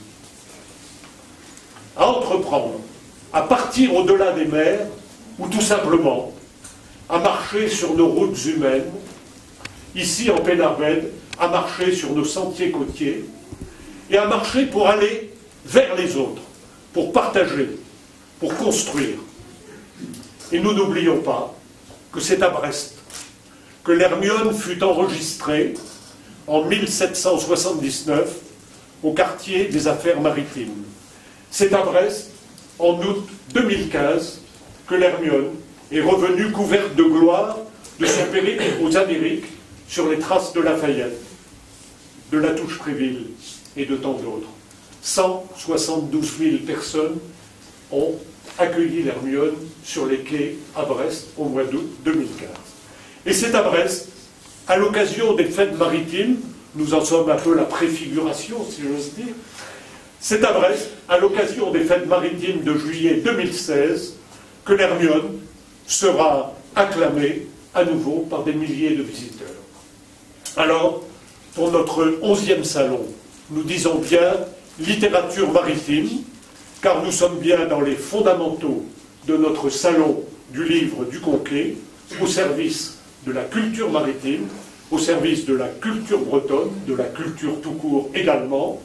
à entreprendre, à partir au-delà des mers, ou tout simplement à marcher sur nos routes humaines, ici en Pénarved, à marcher sur nos sentiers côtiers, et à marcher pour aller vers les autres, pour partager, pour construire. Et nous n'oublions pas que c'est à Brest que l'Hermione fut enregistrée en mille sept cent soixante-dix-neuf au quartier des Affaires maritimes. C'est à Brest, en août deux mille quinze, que l'Hermione est revenue couverte de gloire de son périple aux Amériques sur les traces de Lafayette, de Latouche-Tréville et de tant d'autres. cent soixante-douze mille personnes ont accueilli l'Hermione sur les quais à Brest au mois d'août deux mille quinze. Et c'est à Brest, à l'occasion des fêtes maritimes, nous en sommes un peu la préfiguration, si j'ose dire, c'est à Brest, à l'occasion des fêtes maritimes de juillet deux mille seize, que l'Hermione sera acclamée à nouveau par des milliers de visiteurs. Alors, pour notre onzième salon, nous disons bien littérature maritime, car nous sommes bien dans les fondamentaux de notre salon du livre du Conquet, au service de la culture maritime, au service de la culture bretonne, de la culture tout court également,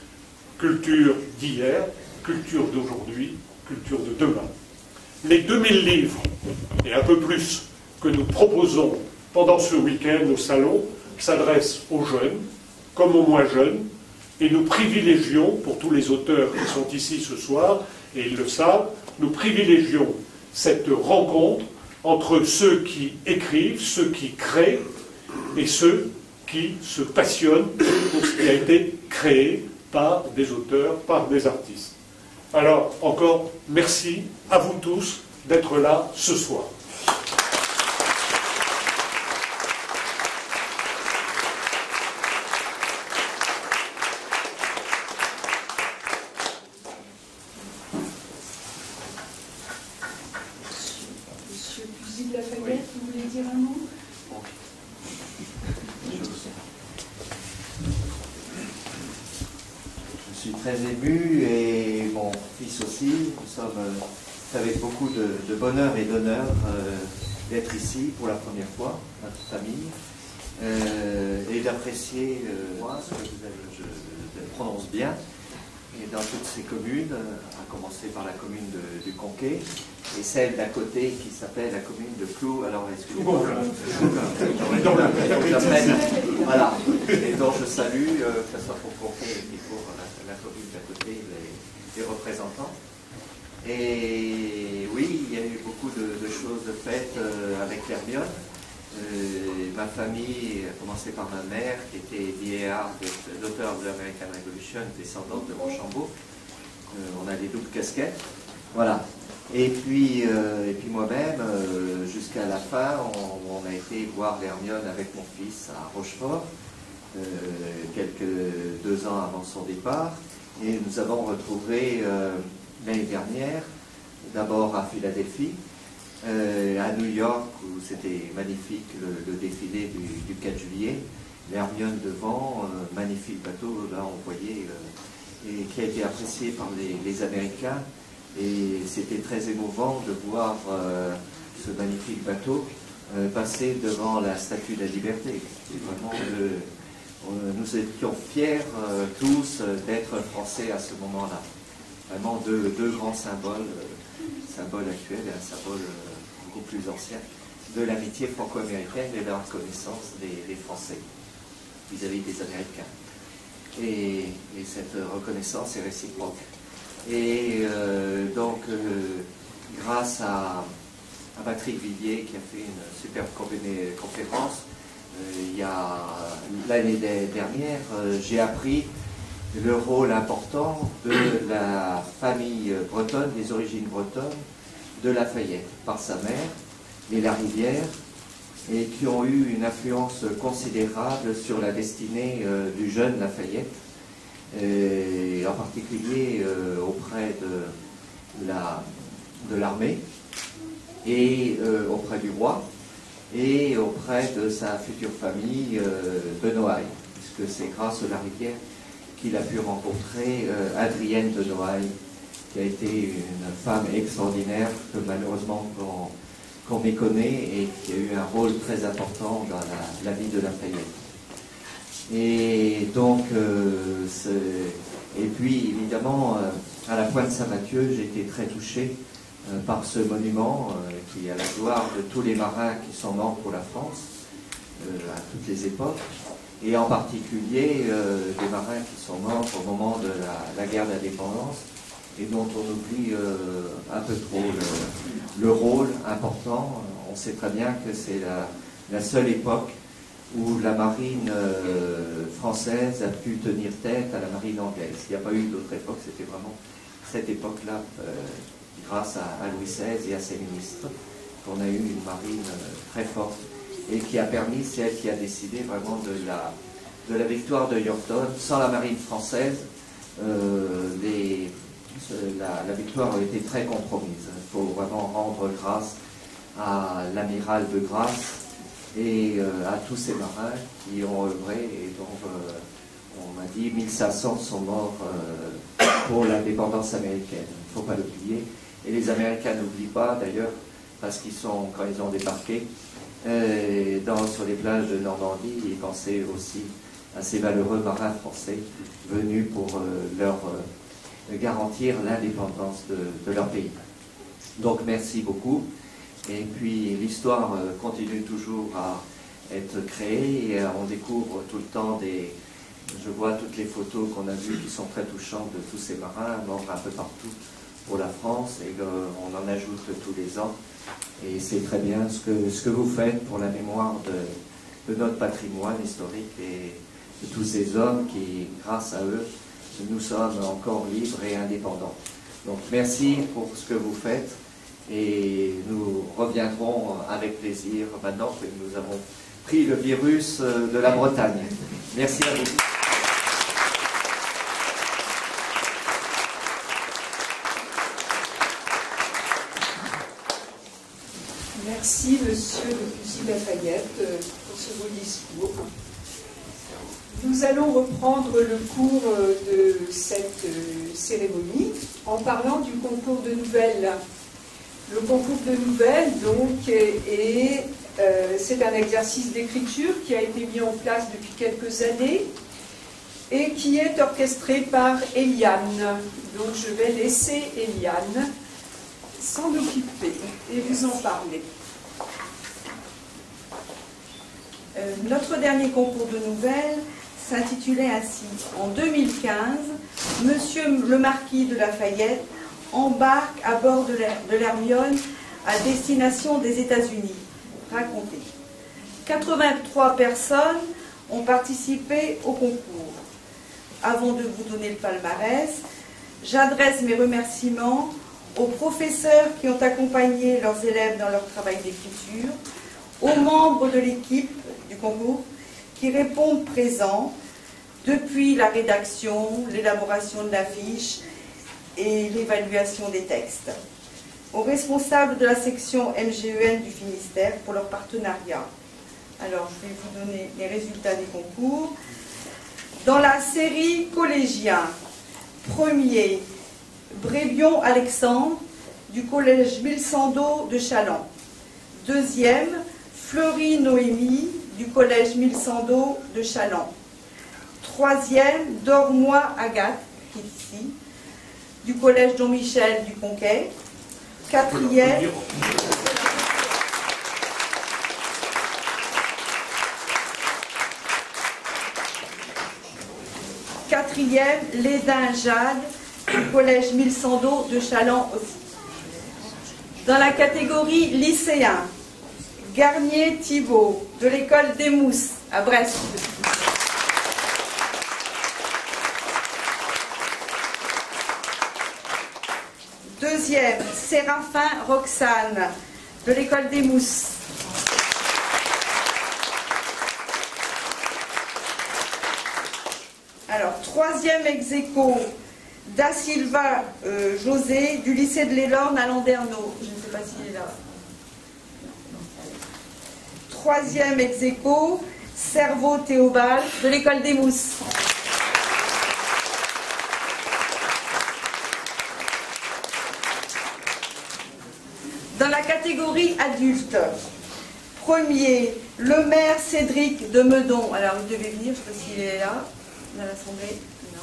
culture d'hier, culture d'aujourd'hui, culture de demain. Les deux mille livres, et un peu plus, que nous proposons pendant ce week-end au salon, s'adressent aux jeunes, comme aux moins jeunes, et nous privilégions, pour tous les auteurs qui sont ici ce soir, et ils le savent, nous privilégions cette rencontre entre ceux qui écrivent, ceux qui créent, et ceux qui se passionnent pour ce qui a été créé par des auteurs, par des artistes. Alors, encore merci à vous tous d'être là ce soir. Monsieur Puzy-Lafayette, vous voulez dire un mot? Je suis très ému et mon fils aussi. Nous sommes euh, avec beaucoup de, de bonheur et d'honneur euh, d'être ici pour la première fois, notre famille. euh, et d'apprécier euh, moi, ce que vous avez, je, je prononce bien, et dans toutes ces communes, à commencer par la commune de, du Conquet, et celle d'à côté qui s'appelle la commune de Clou, alors excusez-moi, voilà, et dont je salue, euh, que ce soit pour Conquet et pour la, la commune d'à côté, les, les représentants. Et oui, il y a eu beaucoup de, de choses faites euh, avec l'Hermione. Euh, ma famille, à commencer par ma mère, qui était D A R, l'auteur de l'American Revolution, descendante de Rochambeau. Euh, on a des doubles casquettes. Voilà. Et puis, euh, et puis moi-même, euh, jusqu'à la fin, on, on a été voir l'Hermione avec mon fils à Rochefort, euh, quelques deux ans avant son départ. Et nous avons retrouvé euh, l'année dernière, d'abord à Philadelphie, euh, à New York, où c'était magnifique le, le défilé du, du quatre juillet, l'Hermione devant, euh, magnifique bateau, là on voyait, euh, et qui a été apprécié par les, les Américains, et c'était très émouvant de voir euh, ce magnifique bateau euh, passer devant la Statue de la Liberté. C'était vraiment le, euh, nous étions fiers euh, tous euh, d'être français à ce moment-là. Vraiment deux, deux grands symboles, euh, symbole actuel et un symbole euh, beaucoup plus ancien, de l'amitié franco-américaine et de la reconnaissance des, des Français vis-à-vis des Américains. Et, et cette reconnaissance est réciproque. Et euh, donc, euh, grâce à, à Patrick Villiers, qui a fait une superbe conférence, euh, il y a l'année dernière, euh, j'ai appris le rôle important de la famille bretonne, des origines bretonnes, de Lafayette, par sa mère, les Larivière, et qui ont eu une influence considérable sur la destinée euh, du jeune Lafayette, et en particulier euh, auprès de la, de l'armée, et euh, auprès du roi, et auprès de sa future famille euh, de Noailles, puisque c'est grâce aux Larivière qu'il a pu rencontrer euh, Adrienne de Noailles, qui a été une femme extraordinaire que malheureusement qu'on qu'on méconnaît et qui a eu un rôle très important dans la, la vie de Lafayette. Et donc, euh, et puis évidemment, euh, à la Pointe Saint-Mathieu, j'ai été très touché euh, par ce monument euh, qui est à la gloire de tous les marins qui sont morts pour la France, euh, à toutes les époques, et en particulier euh, des marins qui sont morts au moment de la, la guerre d'indépendance, et dont on oublie euh, un peu trop le, le rôle important. On sait très bien que c'est la, la seule époque où la marine euh, française a pu tenir tête à la marine anglaise. Il n'y a pas eu d'autre époque, c'était vraiment cette époque-là, euh, grâce à, à Louis seize et à ses ministres, qu'on a eu une marine euh, très forte, et qui a permis, c'est elle qui a décidé vraiment de la, de la victoire de Yorktown. Sans la marine française, euh, les... La, la victoire a été très compromise. Il faut vraiment rendre grâce à l'amiral de Grasse et euh, à tous ces marins qui ont œuvré et dont euh, on m'a dit mille cinq cents sont morts euh, pour l'indépendance américaine. Il ne faut pas l'oublier. Et les Américains n'oublient pas d'ailleurs, parce qu'ils sont, quand ils ont débarqué euh, dans, sur les plages de Normandie, ils pensaient aussi à ces valeureux marins français venus pour euh, leur euh, garantir l'indépendance de, de leur pays. Donc merci beaucoup. Et puis l'histoire euh, continue toujours à être créée et euh, on découvre tout le temps des... Je vois toutes les photos qu'on a vues qui sont très touchantes de tous ces marins morts un peu partout pour la France, et euh, on en ajoute tous les ans. Et c'est très bien ce que, ce que vous faites pour la mémoire de, de notre patrimoine historique et de tous ces hommes qui, grâce à eux, nous sommes encore libres et indépendants. Donc merci pour ce que vous faites et nous reviendrons avec plaisir maintenant que nous avons pris le virus de la Bretagne. Merci à vous. Merci Monsieur le Fusil Lafayette pour ce beau discours. Nous allons reprendre le cours de cette cérémonie en parlant du concours de nouvelles. Le concours de nouvelles, donc, est Euh, c'est un exercice d'écriture qui a été mis en place depuis quelques années et qui est orchestré par Eliane. Donc je vais laisser Eliane s'en occuper et vous en parler. Euh, notre dernier concours de nouvelles s'intitulait ainsi. En deux mille quinze, Monsieur le Marquis de Lafayette embarque à bord de l'Hermione à destination des États-Unis. Raconté. quatre-vingt-trois personnes ont participé au concours. Avant de vous donner le palmarès, j'adresse mes remerciements aux professeurs qui ont accompagné leurs élèves dans leur travail d'écriture, aux membres de l'équipe du concours qui répondent présents depuis la rédaction, l'élaboration de l'affiche et l'évaluation des textes, aux responsables de la section M G E N du Finistère pour leur partenariat. Alors, je vais vous donner les résultats des concours. Dans la série collégien, premier, Brévion Alexandre du collège Mille Sando de Châlons. Deuxième, Fleury Noémie du collège Mille Sando de Châlons. Troisième, Dormois Agathe, qui est ici, du collège Don Michel du Conquet. Quatrième, quatrième, Lédin Jade du collège Mille Sando de Châlons aussi. Dans la catégorie lycéen, Garnier Thibault de l'école des Mousses à Brest. Deuxième, Séraphin Roxane de l'école des Mousses. Alors, troisième ex aequo, Da Silva euh, José du lycée de l'Élorne à Landerneau. Je ne sais pas s'il est là. Troisième ex aequo, Cerveau Théobald de l'école des Mousses. Dans la catégorie adulte, premier, le maire Cédric de Meudon. Alors, il devait venir, je ne sais pas s'il est là, dans l'Assemblée.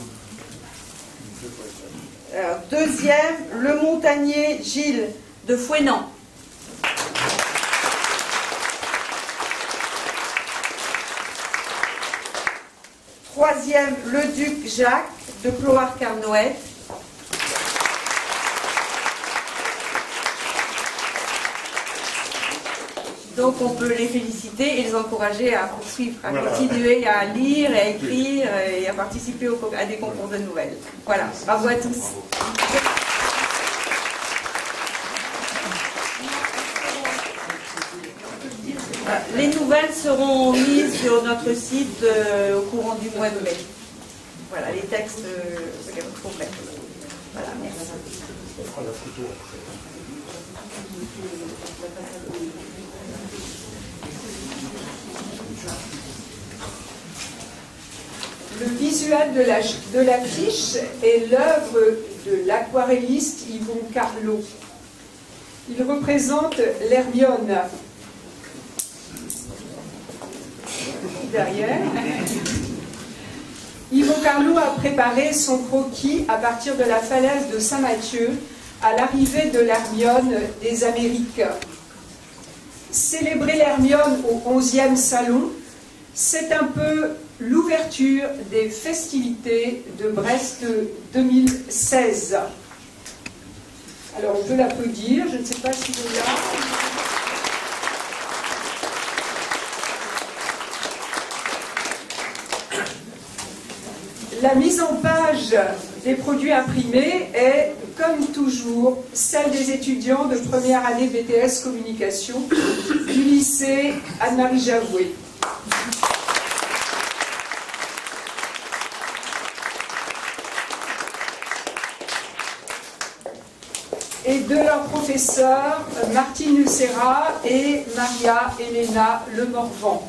Non. Alors, deuxième, le montagnier Gilles de Fouesnant. Troisième, le duc Jacques de Cloire-Carnoët. Donc on peut les féliciter et les encourager à poursuivre, à voilà. continuer à lire, à écrire et à participer au, à des concours de nouvelles. Voilà, bravo à tous. Les nouvelles seront mises sur notre site euh, au courant du mois de mai. Voilà, les textes euh, complets. Voilà, merci. On fera la photo après. Le visuel de l'affiche la, est l'œuvre de l'aquarelliste Yvon Carlo. Il représente l'Hermione. Derrière. Yvon Carlo a préparé son croquis à partir de la falaise de Saint-Mathieu à l'arrivée de l'Hermione des Amériques. Célébrer l'Hermione au onzième salon, c'est un peu l'ouverture des festivités de Brest deux mille seize. Alors, je veux l'applaudir, je ne sais pas si vous là. La mise en page des produits imprimés est, comme toujours, celle des étudiants de première année B T S Communication du lycée Anne-Marie Javoué. Et de leurs professeurs Martine Lucera et Maria Elena Lemorvan.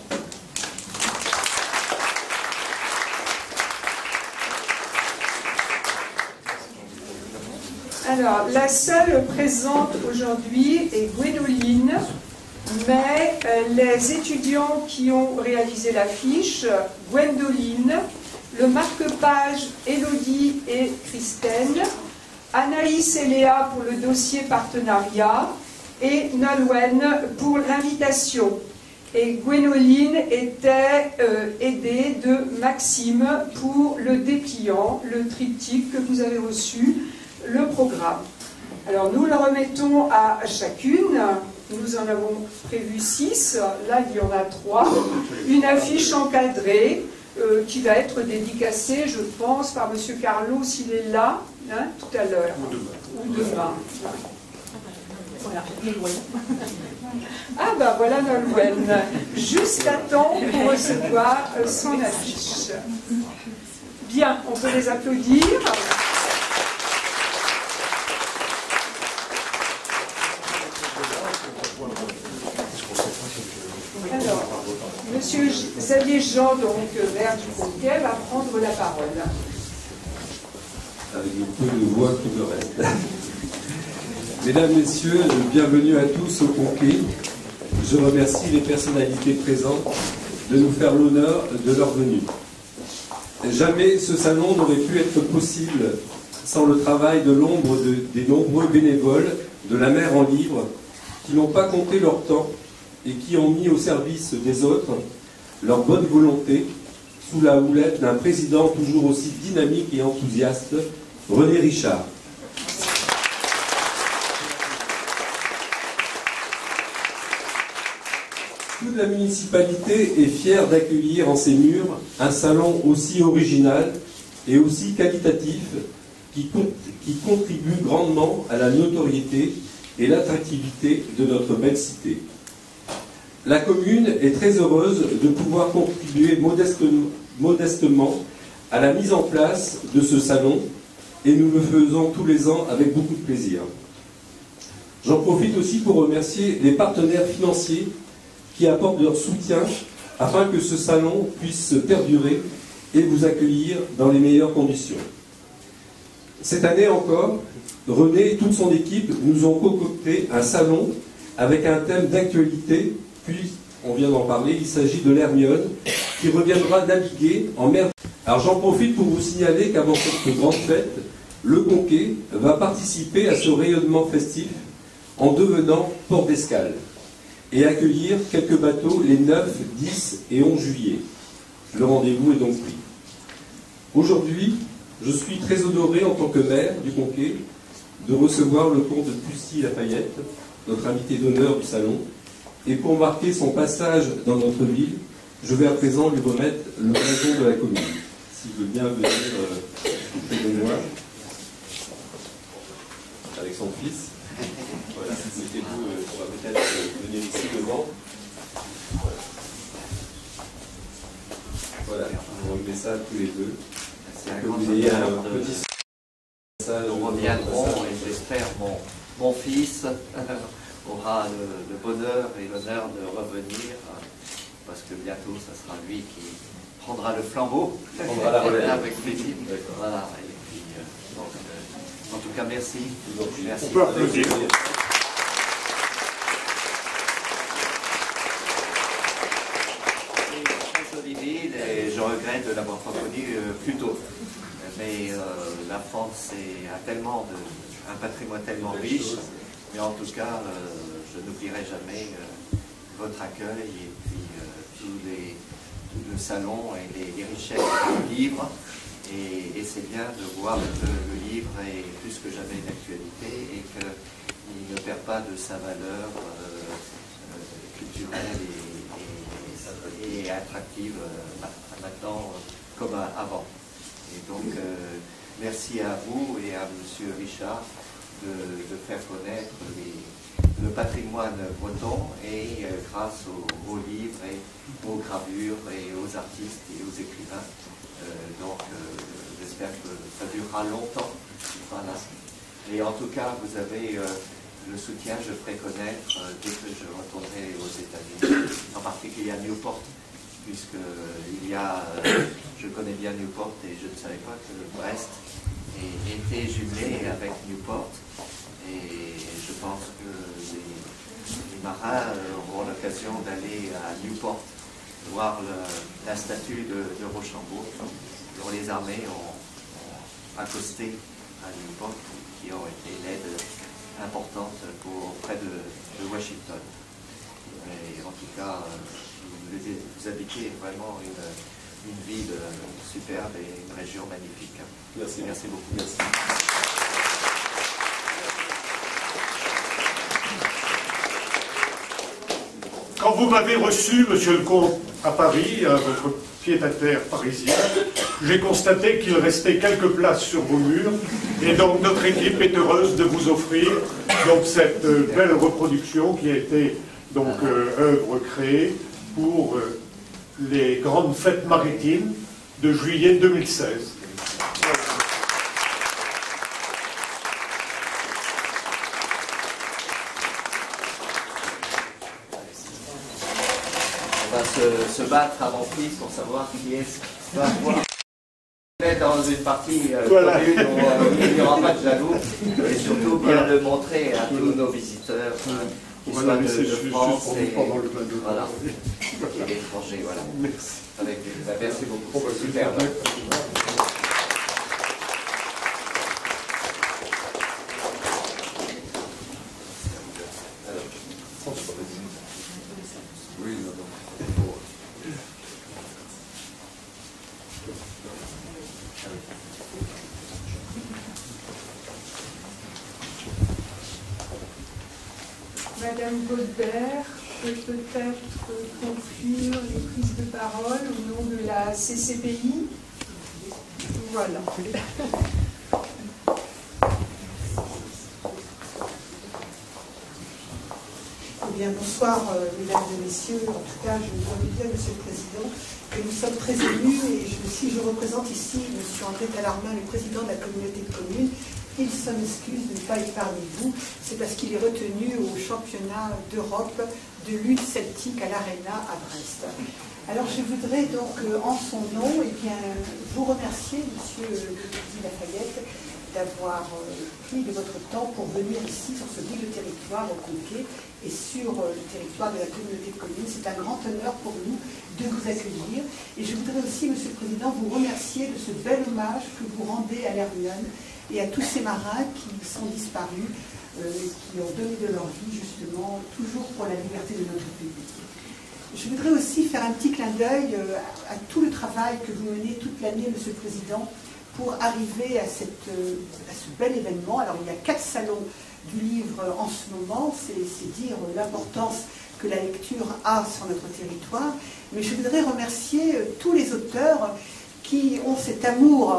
Alors, la seule présente aujourd'hui est Gwénoline, mais euh, les étudiants qui ont réalisé l'affiche, Gwendoline, le marque-page Élodie et Christine, Anaïs et Léa pour le dossier partenariat et Nolwenn pour l'invitation. Et Gwendoline était euh, aidée de Maxime pour le dépliant, le triptyque que vous avez reçu, le programme. Alors nous le remettons à chacune. Nous en avons prévu six, là il y en a trois. Une affiche encadrée euh, qui va être dédicacée, je pense, par M. Carlo s'il est là, hein, tout à l'heure. Ou demain. Ou demain. Voilà. Ah ben voilà Nolwenn, juste à temps pour recevoir euh, son affiche. Bien, on peut les applaudir. Alors, Monsieur Xavier Jean, donc maire du Conquet, va prendre la parole. Avec un peu de voix tout le reste. Mesdames, Messieurs, bienvenue à tous au Conquet. Je remercie les personnalités présentes de nous faire l'honneur de leur venue. Jamais ce salon n'aurait pu être possible sans le travail de l'ombre de, des nombreux bénévoles de la mer en livre qui n'ont pas compté leur temps et qui ont mis au service des autres leur bonne volonté sous la houlette d'un président toujours aussi dynamique et enthousiaste, René Richard. Toute la municipalité est fière d'accueillir en ses murs un salon aussi original et aussi qualitatif qui, qui contribue grandement à la notoriété et l'attractivité de notre belle cité. La commune est très heureuse de pouvoir contribuer modestement, modestement à la mise en place de ce salon et nous le faisons tous les ans avec beaucoup de plaisir. J'en profite aussi pour remercier les partenaires financiers qui apportent leur soutien afin que ce salon puisse perdurer et vous accueillir dans les meilleures conditions. Cette année encore, René et toute son équipe nous ont concocté un salon avec un thème d'actualité, puis, on vient d'en parler, il s'agit de l'Hermione, qui reviendra naviguer en mer. Alors j'en profite pour vous signaler qu'avant cette grande fête, le Conquet va participer à ce rayonnement festif en devenant port d'escale et accueillir quelques bateaux les neuf, dix et onze juillet. Le rendez-vous est donc pris. Aujourd'hui, je suis très honoré en tant que maire du Conquet de recevoir le comte de Pussy-Lafayette, notre invité d'honneur du salon, et pour marquer son passage dans notre ville, je vais à présent lui remettre le blason de la commune. S'il veut bien venir euh, près de moi, avec son fils. Voilà, mettez-vous, euh, on va peut-être euh, venir ici devant. Voilà. Voilà, on va mettre ça tous les deux. C'est un que grand vous ayez un honneur de... petit... Ça, nous reviendrons et j'espère mon, mon fils aura le, le bonheur et l'honneur de revenir parce que bientôt ce sera lui qui prendra le flambeau prendra la relève. Avec plaisir. Voilà. Et puis, euh, donc, euh, en tout cas, merci. merci. On peut applaudir. Ville et je regrette de l'avoir pas connu euh, plus tôt. Mais euh, la France est, a tellement de, un patrimoine tellement riche, mais en tout cas, euh, je n'oublierai jamais euh, votre accueil et puis euh, tous les, tout le salon et les, les richesses du livre. Et, et c'est bien de voir que le livre est plus que jamais d'actualité et qu'il ne perd pas de sa valeur euh, euh, culturelle et et attractive euh, maintenant euh, comme avant. Et donc, euh, merci à vous et à M. Richard de, de faire connaître les, le patrimoine breton et euh, grâce aux, aux livres et aux gravures et aux artistes et aux écrivains. Euh, donc, euh, j'espère que ça durera longtemps. Voilà. Et en tout cas, vous avez... Euh, le soutien, je ferai connaître euh, dès que je retournerai aux États-Unis, en particulier à Newport, puisqu'il y a, euh, je connais bien Newport et je ne savais pas que Brest était jumelé avec Newport, et je pense que les, les marins auront l'occasion d'aller à Newport, voir le, la statue de, de Rochambeau, dont les armées ont, ont accosté à Newport, qui ont été une aide importante pour, auprès de, de Washington. Et en tout cas, vous, vous habitez vraiment une, une ville superbe et une région magnifique. Merci, merci beaucoup. Merci. Quand vous m'avez reçu, monsieur le comte, à Paris, à votre pied-à-terre parisien, j'ai constaté qu'il restait quelques places sur vos murs, et donc notre équipe est heureuse de vous offrir donc cette euh, belle reproduction qui a été donc euh, œuvre créée pour euh, les grandes fêtes maritimes de juillet deux mille seize. On va se, se battre avant prise pour savoir qui est-ce qui va pouvoir être dans une partie euh, voilà. commune où euh, il n'y aura pas de jaloux, et surtout bien voilà. le montrer à tous nos visiteurs, euh, qu'ils soient de, de France et, voilà, et l'étranger. Voilà. Merci. Avec, bah, merci beaucoup. C'est super. Madame Godbert peut peut-être conclure les prises de parole au nom de la C C P I. Voilà. Eh bien, bonsoir, euh, mesdames et messieurs. En tout cas, je dois vous dire, monsieur le président, que nous sommes très émus et je, si je représente ici monsieur André Talarmin, le président de la communauté de communes, il s'en excuse de ne pas être parmi vous. C'est parce qu'il est retenu au championnat d'Europe de lutte celtique à l'Arena à Brest. Alors je voudrais donc, euh, en son nom, eh bien, vous remercier, monsieur le président Lafayette, d'avoir euh, pris de votre temps pour venir ici sur ce bout de territoire au Conquet et sur euh, le territoire de la communauté de communes. C'est un grand honneur pour nous de vous accueillir. Et je voudrais aussi, monsieur le président, vous remercier de ce bel hommage que vous rendez à l'Hermione et à tous ces marins qui sont disparus, euh, qui ont donné de leur vie justement, toujours pour la liberté de notre pays. Je voudrais aussi faire un petit clin d'œil euh, à tout le travail que vous menez toute l'année, monsieur le président, pour arriver à, cette, euh, à ce bel événement. Alors il y a quatre salons du livre en ce moment, c'est dire l'importance que la lecture a sur notre territoire, mais je voudrais remercier euh, tous les auteurs qui ont cet amour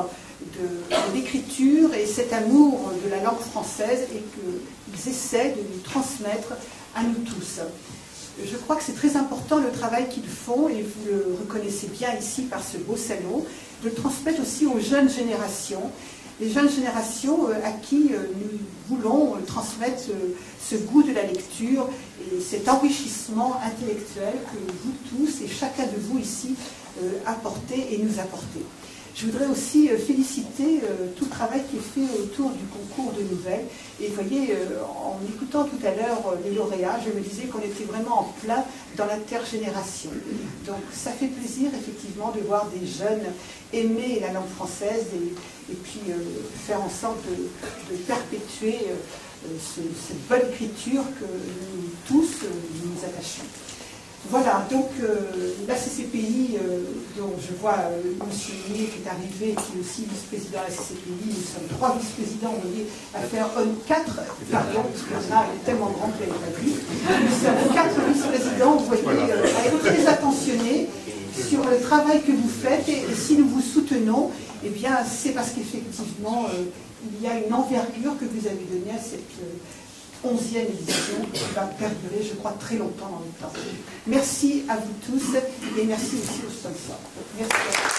de l'écriture et cet amour de la langue française et qu'ils essaient de nous transmettre à nous tous. Je crois que c'est très important le travail qu'ils font, et vous le reconnaissez bien ici par ce beau salon, de le transmettre aussi aux jeunes générations, les jeunes générations à qui nous voulons transmettre ce goût de la lecture et cet enrichissement intellectuel que vous tous et chacun de vous ici apportez et nous apportez. Je voudrais aussi féliciter tout le travail qui est fait autour du concours de nouvelles. Et vous voyez, en écoutant tout à l'heure les lauréats, je me disais qu'on était vraiment en plein dans l'intergénération. Donc ça fait plaisir effectivement de voir des jeunes aimer la langue française et, et puis euh, faire en sorte de, de perpétuer euh, ce, cette bonne écriture que nous tous euh, nous attachons. Voilà, donc euh, la C C P I, euh, dont je vois euh, M. Minier qui est arrivé, qui est aussi vice-président de la C C P I, nous sommes trois vice-présidents, vous voyez, à faire un, quatre, pardon, parce que là, il est tellement grand que vous n'avez pas vu. Nous sommes quatre vice-présidents, vous voyez, euh, à être très attentionnés sur le travail que vous faites, et, et si nous vous soutenons, eh bien, c'est parce qu'effectivement, euh, il y a une envergure que vous avez donnée à cette euh, onzième édition qui va perdurer, je crois, très longtemps dans le temps. Merci à vous tous et merci aussi aux sponsors. Merci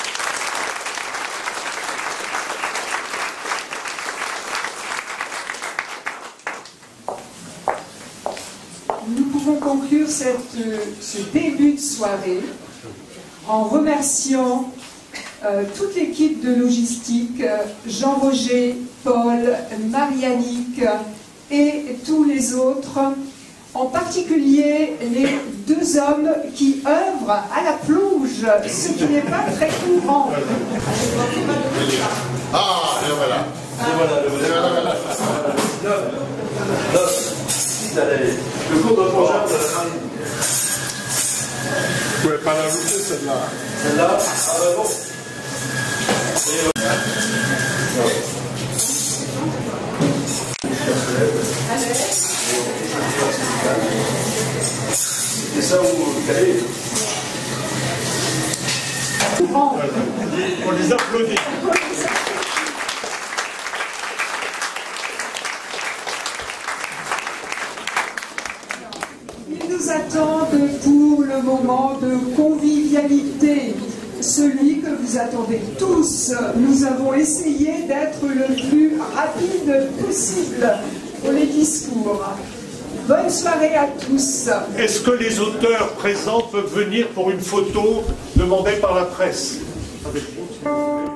à vous. Nous pouvons conclure cette, ce début de soirée en remerciant euh, toute l'équipe de logistique, Jean-Roger, Paul, Marie-Annick, et tous les autres, en particulier les deux hommes qui œuvrent à la plonge, ce qui n'est pas très courant. Ah, et voilà. Et voilà, le voilà. Le cours de plongeur de la Vous pouvez pas l'ajouter celle-là. Celle-là. Ah ben bon. C'est ça où vous allez. On les applaudit. Ils nous attendent pour le moment de convivialité, celui que vous attendez tous. Nous avons essayé d'être le plus rapide possible pour les discours. Bonne soirée à tous. Est-ce que les auteurs présents peuvent venir pour une photo demandée par la presse avec vous, s'il vous plaît.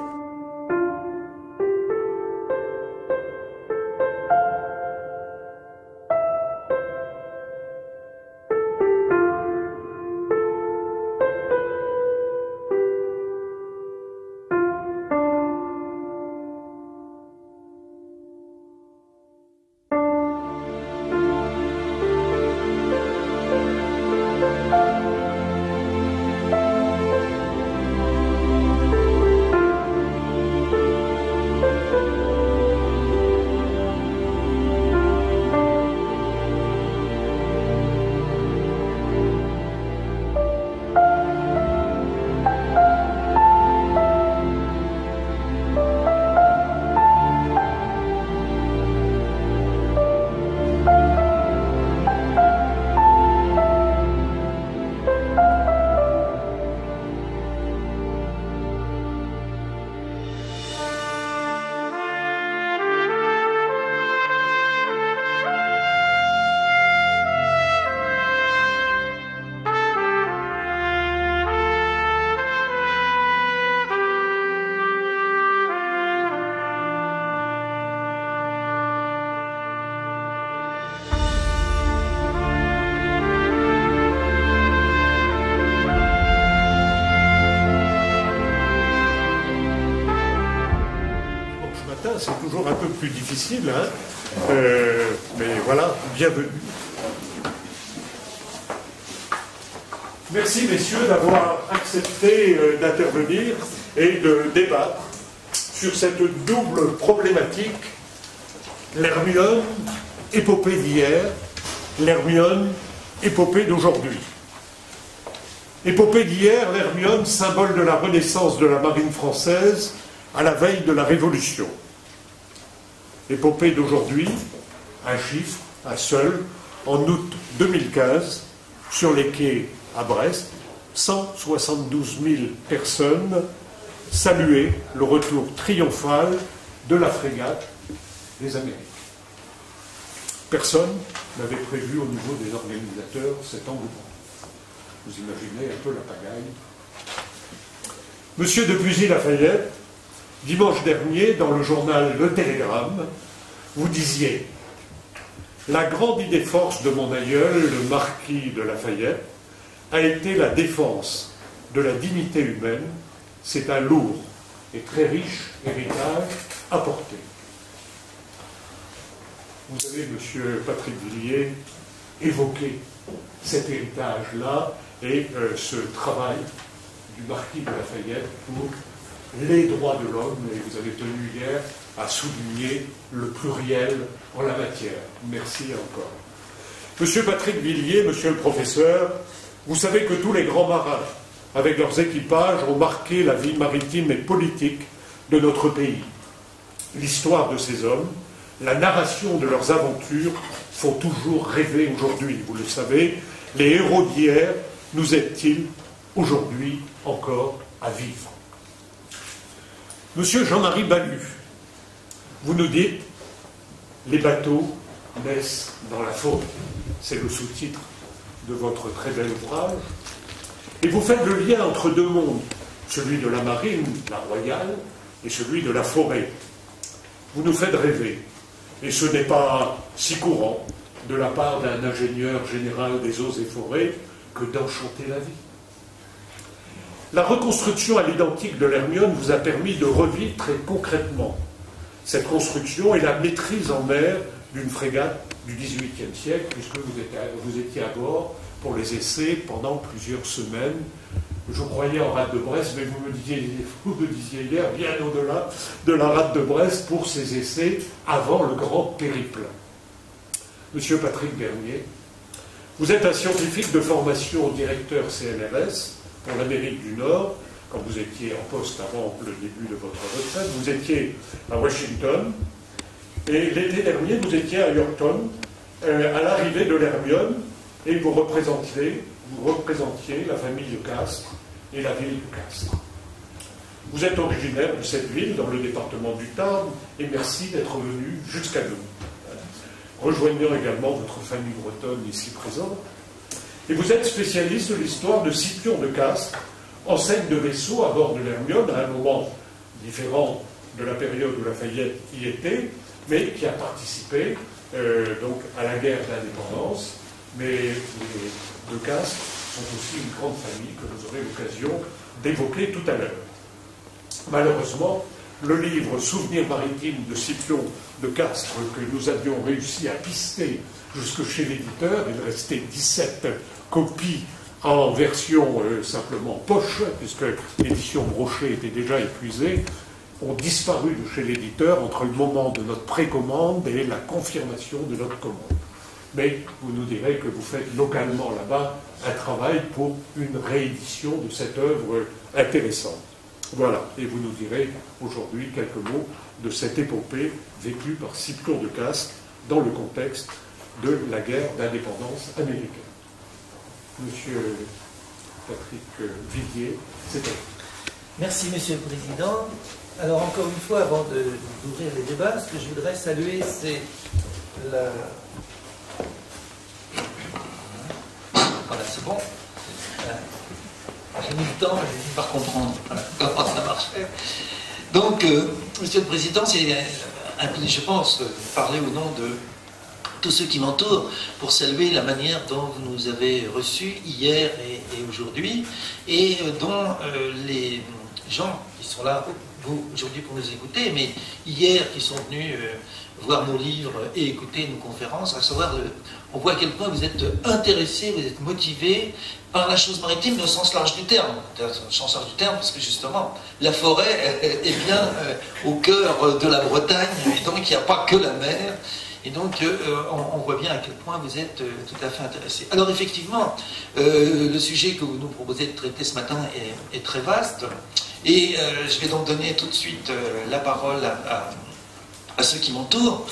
C'est toujours un peu plus difficile, hein euh, mais voilà, bienvenue. Merci messieurs d'avoir accepté euh, d'intervenir et de débattre sur cette double problématique, l'Hermione, épopée d'hier, l'Hermione, épopée d'aujourd'hui. Épopée d'hier, l'Hermione, symbole de la renaissance de la marine française à la veille de la Révolution. Épopée d'aujourd'hui, un chiffre, un seul, en août deux mille quinze, sur les quais à Brest, cent soixante-douze mille personnes saluaient le retour triomphal de la frégate des Amériques. Personne n'avait prévu au niveau des organisateurs cet engouement. Vous imaginez un peu la pagaille. Monsieur de Buzy-Lafayette, dimanche dernier, dans le journal Le Télégramme, vous disiez « La grande idée force de mon aïeul, le marquis de Lafayette, a été la défense de la dignité humaine. C'est un lourd et très riche héritage à porter. » Vous avez, monsieur Patrick Villiers, évoqué cet héritage-là et euh, ce travail du marquis de Lafayette pour les droits de l'homme, et vous avez tenu hier à souligner le pluriel en la matière. Merci encore. Monsieur Patrick Villiers, monsieur le professeur, vous savez que tous les grands marins, avec leurs équipages, ont marqué la vie maritime et politique de notre pays. L'histoire de ces hommes, la narration de leurs aventures font toujours rêver aujourd'hui. Vous le savez, les héros d'hier nous aident-ils aujourd'hui encore à vivre? Monsieur Jean-Marie Ballu, vous nous dites « Les bateaux naissent dans la faune ». C'est le sous-titre de votre très bel ouvrage. Et vous faites le lien entre deux mondes, celui de la marine, la royale, et celui de la forêt. Vous nous faites rêver. Et ce n'est pas si courant de la part d'un ingénieur général des eaux et forêts que d'enchanter la vie. La reconstruction à l'identique de l'Hermione vous a permis de revivre très concrètement cette construction et la maîtrise en mer d'une frégate du dix-huitième siècle, puisque vous étiez, vous étiez à bord pour les essais pendant plusieurs semaines. Je croyais en rade de Brest, mais vous me disiez, vous me disiez hier, bien au-delà de la rade de Brest pour ces essais avant le grand périple. Monsieur Patrick Bernier, vous êtes un scientifique de formation directeur C N R S pour l'Amérique du Nord. Quand vous étiez en poste avant le début de votre retraite, vous étiez à Washington, et l'été dernier, vous étiez à Yorktown, euh, à l'arrivée de l'Hermione, et vous représentiez, vous représentiez la famille de Castres et la ville de Castres. Vous êtes originaire de cette ville, dans le département du Tarn, et merci d'être venu jusqu'à nous, rejoignant également votre famille bretonne ici présente. Et vous êtes spécialiste de l'histoire de Scipion de Castres, enseigne de vaisseau à bord de l'Hermione, à un moment différent de la période où Lafayette y était, mais qui a participé euh, donc à la guerre d'indépendance. Mais les de Castres sont aussi une grande famille que vous aurez l'occasion d'évoquer tout à l'heure. Malheureusement, le livre Souvenirs maritimes de Scipion de Castres, que nous avions réussi à pister jusque chez l'éditeur, il restait dix-sept copies en version euh, simplement poche, puisque l'édition Brochet était déjà épuisée, ont disparu de chez l'éditeur entre le moment de notre précommande et la confirmation de notre commande. Mais vous nous direz que vous faites localement là-bas un travail pour une réédition de cette œuvre intéressante. Voilà, et vous nous direz aujourd'hui quelques mots de cette épopée vécue par Scipion de Castres dans le contexte de la guerre d'indépendance américaine. Monsieur Patrick Villiers, c'est à vous. Merci, Monsieur le Président. Alors, encore une fois, avant d'ouvrir les débats, ce que je voudrais saluer, c'est la... Voilà, c'est bon. J'ai mis le temps, j'ai fini par comprendre voilà, comment ça marchait. Donc, euh, Monsieur le Président, c'est, je pense, parler au nom de tous ceux qui m'entourent pour saluer la manière dont vous nous avez reçus hier et, et aujourd'hui, et dont euh, les gens qui sont là aujourd'hui pour nous écouter, mais hier qui sont venus euh, voir nos livres et écouter nos conférences, à savoir, le, on voit à quel point vous êtes intéressés, vous êtes motivés par la chose maritime au sens large du terme. Au sens large du terme, parce que justement, la forêt est bien euh, au cœur de la Bretagne, et donc il n'y a pas que la mer. Et donc, euh, on, on voit bien à quel point vous êtes euh, tout à fait intéressés. Alors, effectivement, euh, le sujet que vous nous proposez de traiter ce matin est, est très vaste. Et euh, je vais donc donner tout de suite euh, la parole à, à, à ceux qui m'entourent.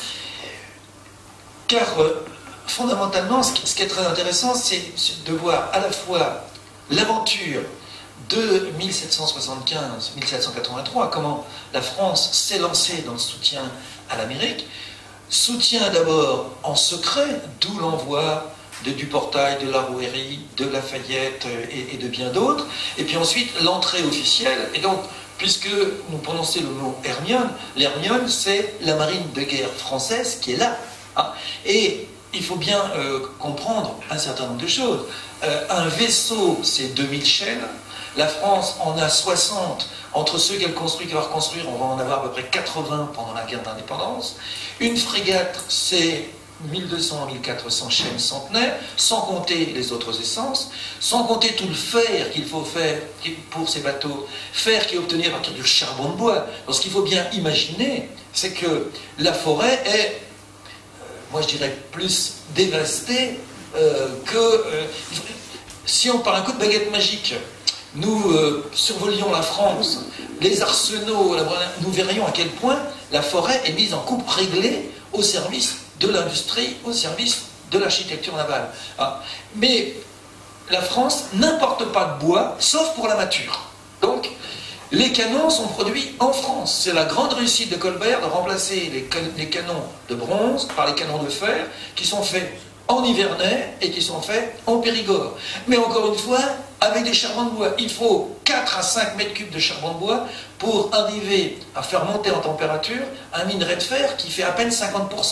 Car, euh, fondamentalement, ce qui, ce qui est très intéressant, c'est de voir à la fois l'aventure de mille sept cent soixante-quinze à mille sept cent quatre-vingt-trois, comment la France s'est lancée dans le soutien à l'Amérique. Soutien d'abord en secret, d'où l'envoi de Duportail, de La Rouërie, de Lafayette et, et de bien d'autres. Et puis ensuite, l'entrée officielle. Et donc, puisque nous prononçons le mot Hermione, l'Hermione, c'est la marine de guerre française qui est là. Hein. Et il faut bien euh, comprendre un certain nombre de choses. Euh, un vaisseau, c'est deux mille chaînes. La France en a soixante. Entre ceux qu'elle construit et qu'elle va reconstruire, on va en avoir à peu près quatre-vingts pendant la guerre d'indépendance. Une frégate, c'est mille deux cents à mille quatre cents chaînes centenaires, sans compter les autres essences, sans compter tout le fer qu'il faut faire pour ces bateaux, fer qui est obtenu à partir du charbon de bois. Donc ce qu'il faut bien imaginer, c'est que la forêt est, euh, moi je dirais, plus dévastée euh, que... Euh, si on par un coup de baguette magique, nous euh, survolions la France, les arsenaux, la, nous verrions à quel point la forêt est mise en coupe réglée au service de l'industrie, au service de l'architecture navale. Ah. Mais la France n'importe pas de bois, sauf pour la mâture. Donc, les canons sont produits en France. C'est la grande réussite de Colbert de remplacer les, can les canons de bronze par les canons de fer qui sont faits en Nivernais et qui sont faits en Périgord. Mais encore une fois, avec des charbons de bois. Il faut quatre à cinq mètres cubes de charbon de bois pour arriver à faire monter en température un minerai de fer qui fait à peine cinquante pour cent.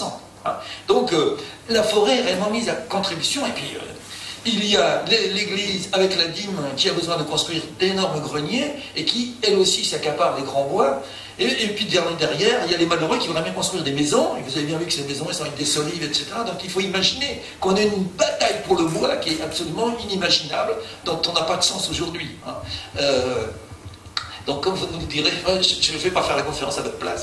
Hein. Donc euh, la forêt est réellement mise à contribution, et puis euh, il y a l'église avec la dîme qui a besoin de construire d'énormes greniers et qui, elle aussi, s'accapare des grands bois. Et, et puis derrière, il y a les malheureux qui voudraient bien construire des maisons. Et vous avez bien vu que ces maisons, elles sont avec des solives, et cetera. Donc il faut imaginer qu'on a une bataille pour le bois qui est absolument inimaginable, dont on n'a pas de sens aujourd'hui. Hein. Euh, donc comme vous nous direz, je ne vais pas faire la conférence à votre place.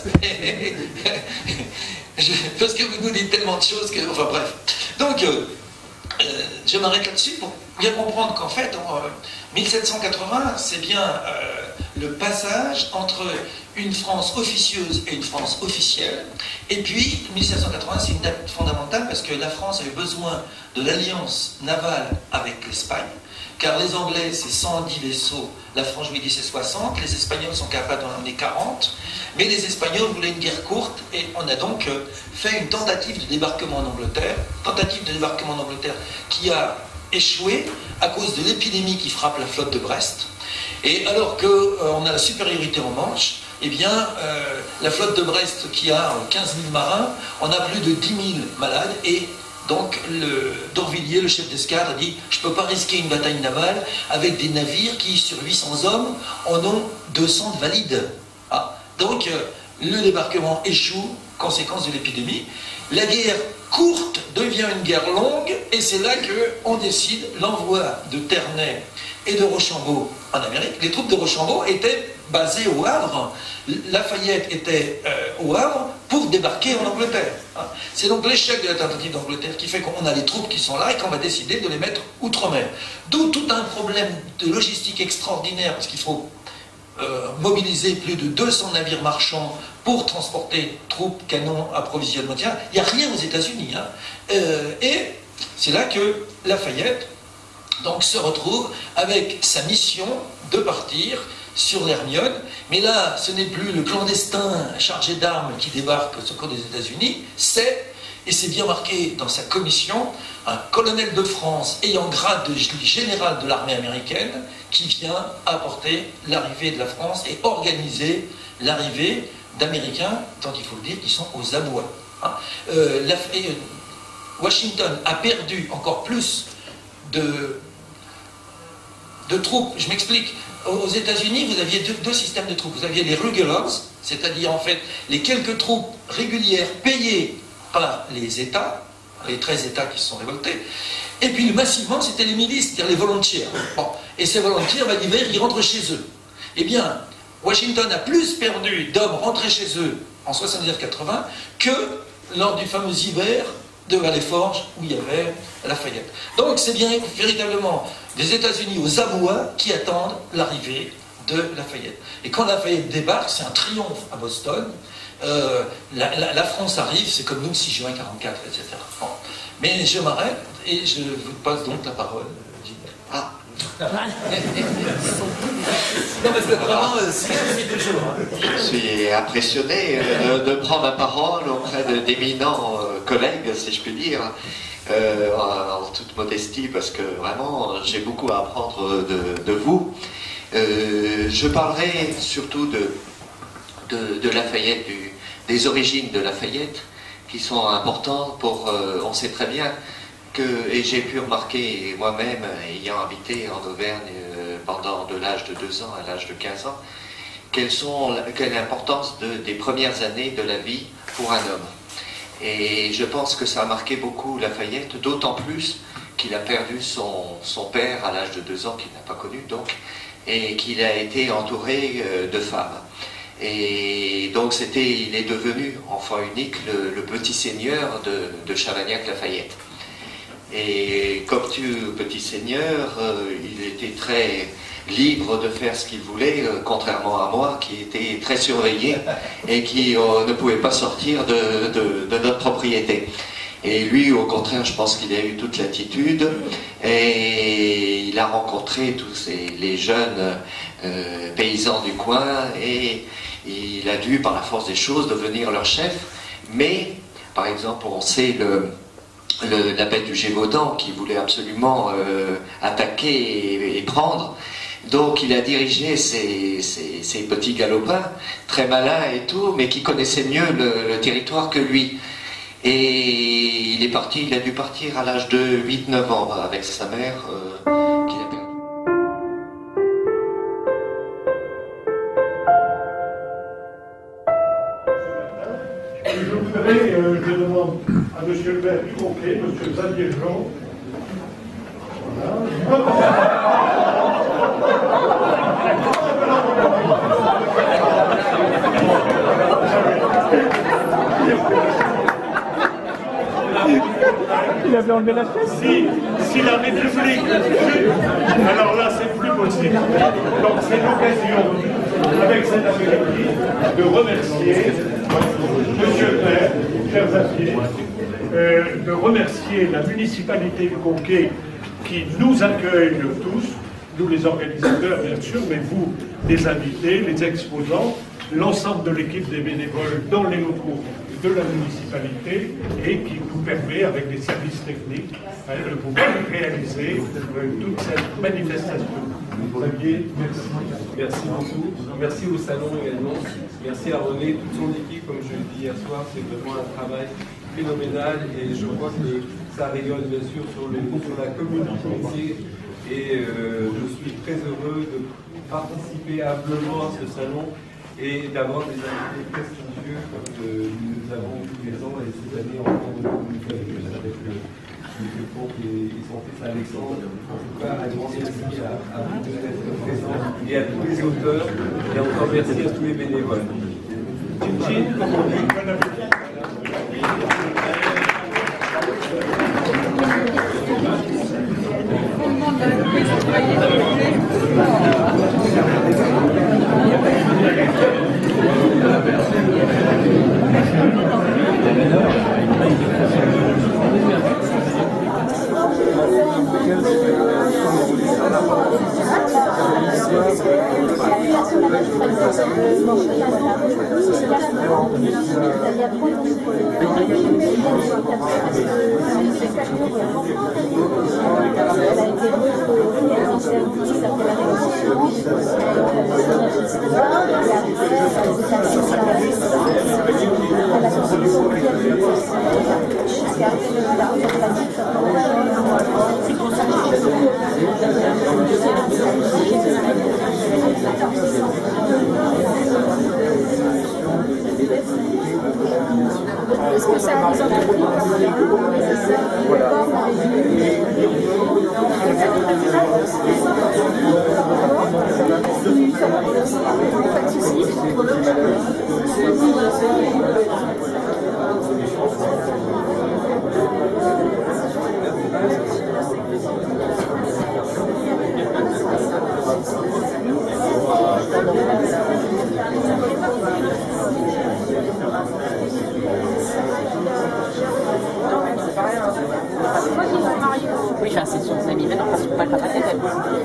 je, parce que vous nous dites tellement de choses que... Enfin bref. Donc... Euh, Euh, je m'arrête là-dessus pour bien comprendre qu'en fait, en euh, mille sept cent quatre-vingts, c'est bien euh, le passage entre une France officieuse et une France officielle. Et puis, mille sept cent quatre-vingts, c'est une date fondamentale parce que la France a eu besoin de l'alliance navale avec l'Espagne, car les Anglais, c'est cent dix vaisseaux, la France jouit c'est soixante, les Espagnols sont capables d'en emmener quarante, mais les Espagnols voulaient une guerre courte, et on a donc fait une tentative de débarquement en Angleterre, tentative de débarquement en Angleterre qui a échoué à cause de l'épidémie qui frappe la flotte de Brest, et alors qu'on euh, a la supériorité en Manche, eh bien, euh, la flotte de Brest qui a quinze mille marins, on a plus de dix mille malades, et donc le d'Orvilliers, le chef d'escadre, a dit « Je ne peux pas risquer une bataille navale avec des navires qui, sur huit cents hommes, en ont deux cents de valides. Ah. » Donc euh, le débarquement échoue, conséquence de l'épidémie. La guerre courte devient une guerre longue, et c'est là qu'on décide l'envoi de Ternay et de Rochambeau en Amérique. Les troupes de Rochambeau étaient basées au Havre. Lafayette était euh, au Havre pour débarquer en Angleterre. Hein. C'est donc l'échec de la tentative d'Angleterre qui fait qu'on a les troupes qui sont là et qu'on va décider de les mettre outre-mer. D'où tout un problème de logistique extraordinaire, parce qu'il faut euh, mobiliser plus de deux cents navires marchands pour transporter troupes, canons, approvisionnement. Il n'y a rien aux États-Unis. Hein. Euh, et c'est là que Lafayette donc, se retrouve avec sa mission de partir sur l'Hermione, mais là, ce n'est plus le clandestin chargé d'armes qui débarque au secours des États-Unis, c'est, et c'est bien marqué dans sa commission, un colonel de France ayant grade de général de l'armée américaine qui vient apporter l'arrivée de la France et organiser l'arrivée d'Américains, tant il faut le dire, qui sont aux abois. Hein. Euh, la, et, euh, Washington a perdu encore plus de, de troupes, je m'explique. Aux États-Unis, vous aviez deux, deux systèmes de troupes. Vous aviez les regulars, c'est-à-dire en fait les quelques troupes régulières payées par les États, les treize États qui se sont révoltés, et puis massivement c'était les milices, c'est-à-dire les volontiers. Bon. Et ces volontiers, ben, l'hiver, ils rentrent chez eux. Eh bien, Washington a plus perdu d'hommes rentrés chez eux en soixante-dix-neuf quatre-vingts que lors du fameux hiver de Vallée-Forge où il y avait Lafayette. Donc c'est bien véritablement des États-Unis aux abois qui attendent l'arrivée de Lafayette. Et quand Lafayette débarque, c'est un triomphe à Boston. Euh, la, la, la France arrive, c'est comme nous le six juin quarante-quatre, et cetera. Bon. Mais je m'arrête et je vous passe donc la parole. Ah. Non, parce que vraiment, c'est toujours. Je suis impressionné de, de prendre la parole auprès d'éminents collègues, si je puis dire, euh, en toute modestie, parce que vraiment, j'ai beaucoup à apprendre de, de vous. Euh, je parlerai surtout de, de, de Lafayette, du, des origines de Lafayette, qui sont importantes pour, euh, on sait très bien, que, et j'ai pu remarquer moi-même, ayant habité en Auvergne euh, pendant de l'âge de deux ans à l'âge de quinze ans, quelles sont, quelle est l'importance de, des premières années de la vie pour un homme. Et je pense que ça a marqué beaucoup Lafayette, d'autant plus qu'il a perdu son, son père à l'âge de deux ans, qu'il n'a pas connu donc, et qu'il a été entouré euh, de femmes. Et donc c'était, il est devenu enfant unique, le, le petit seigneur de, de Chavagnac-Lafayette. Et comme tu, petit seigneur, euh, il était très libre de faire ce qu'il voulait, euh, contrairement à moi, qui était très surveillé et qui euh, ne pouvait pas sortir de, de, de notre propriété. Et lui, au contraire, je pense qu'il a eu toute l'attitude et il a rencontré tous ces, les jeunes euh, paysans du coin et il a dû, par la force des choses, devenir leur chef. Mais, par exemple, on sait le... Le, la bête du Gévaudan qui voulait absolument euh, attaquer et, et prendre. Donc il a dirigé ces, ces, ces petits galopins, très malins et tout, mais qui connaissaient mieux le, le territoire que lui. Et il est parti, il a dû partir à l'âge de huit neuf ans avec sa mère euh, qu'il a perdue. Je voudrais, euh, je demande à M. le maire du Conquet, M. Xavier Jean. Il avait enlevé la chaise. Si, si la République, alors là c'est plus possible. Donc c'est l'occasion, avec cette après-midi, de remercier Monsieur le maire, chers amis, euh, de remercier la municipalité du Conquet qui nous accueille tous, nous les organisateurs bien sûr, mais vous, les invités, les exposants, l'ensemble de l'équipe des bénévoles dans les locaux de la municipalité et qui nous permet, avec des services techniques, de pouvoir réaliser toute cette manifestation. Xavier, merci. Merci beaucoup. Merci au salon également. Merci à René, toute son équipe, comme je l'ai dit hier soir, c'est vraiment un travail phénoménal et je vois que ça rayonne bien sûr sur, le, sur la communauté et euh, je suis très heureux de participer humblement à ce salon et d'avoir des invités prestigieux comme euh, nous avons tous les ans et cette année encore avec le le Comte et son fils Alexandre. En tout cas, un grand merci à, à vous d'être présents et à tous les auteurs et encore merci à tous les bénévoles. Chin chin, comme on dit, bon appétit. Est-ce que ça a des entreprises? Pas de soucis. Oui, enfin, c'est son ami, mais non, parce qu'on ne pas la tête.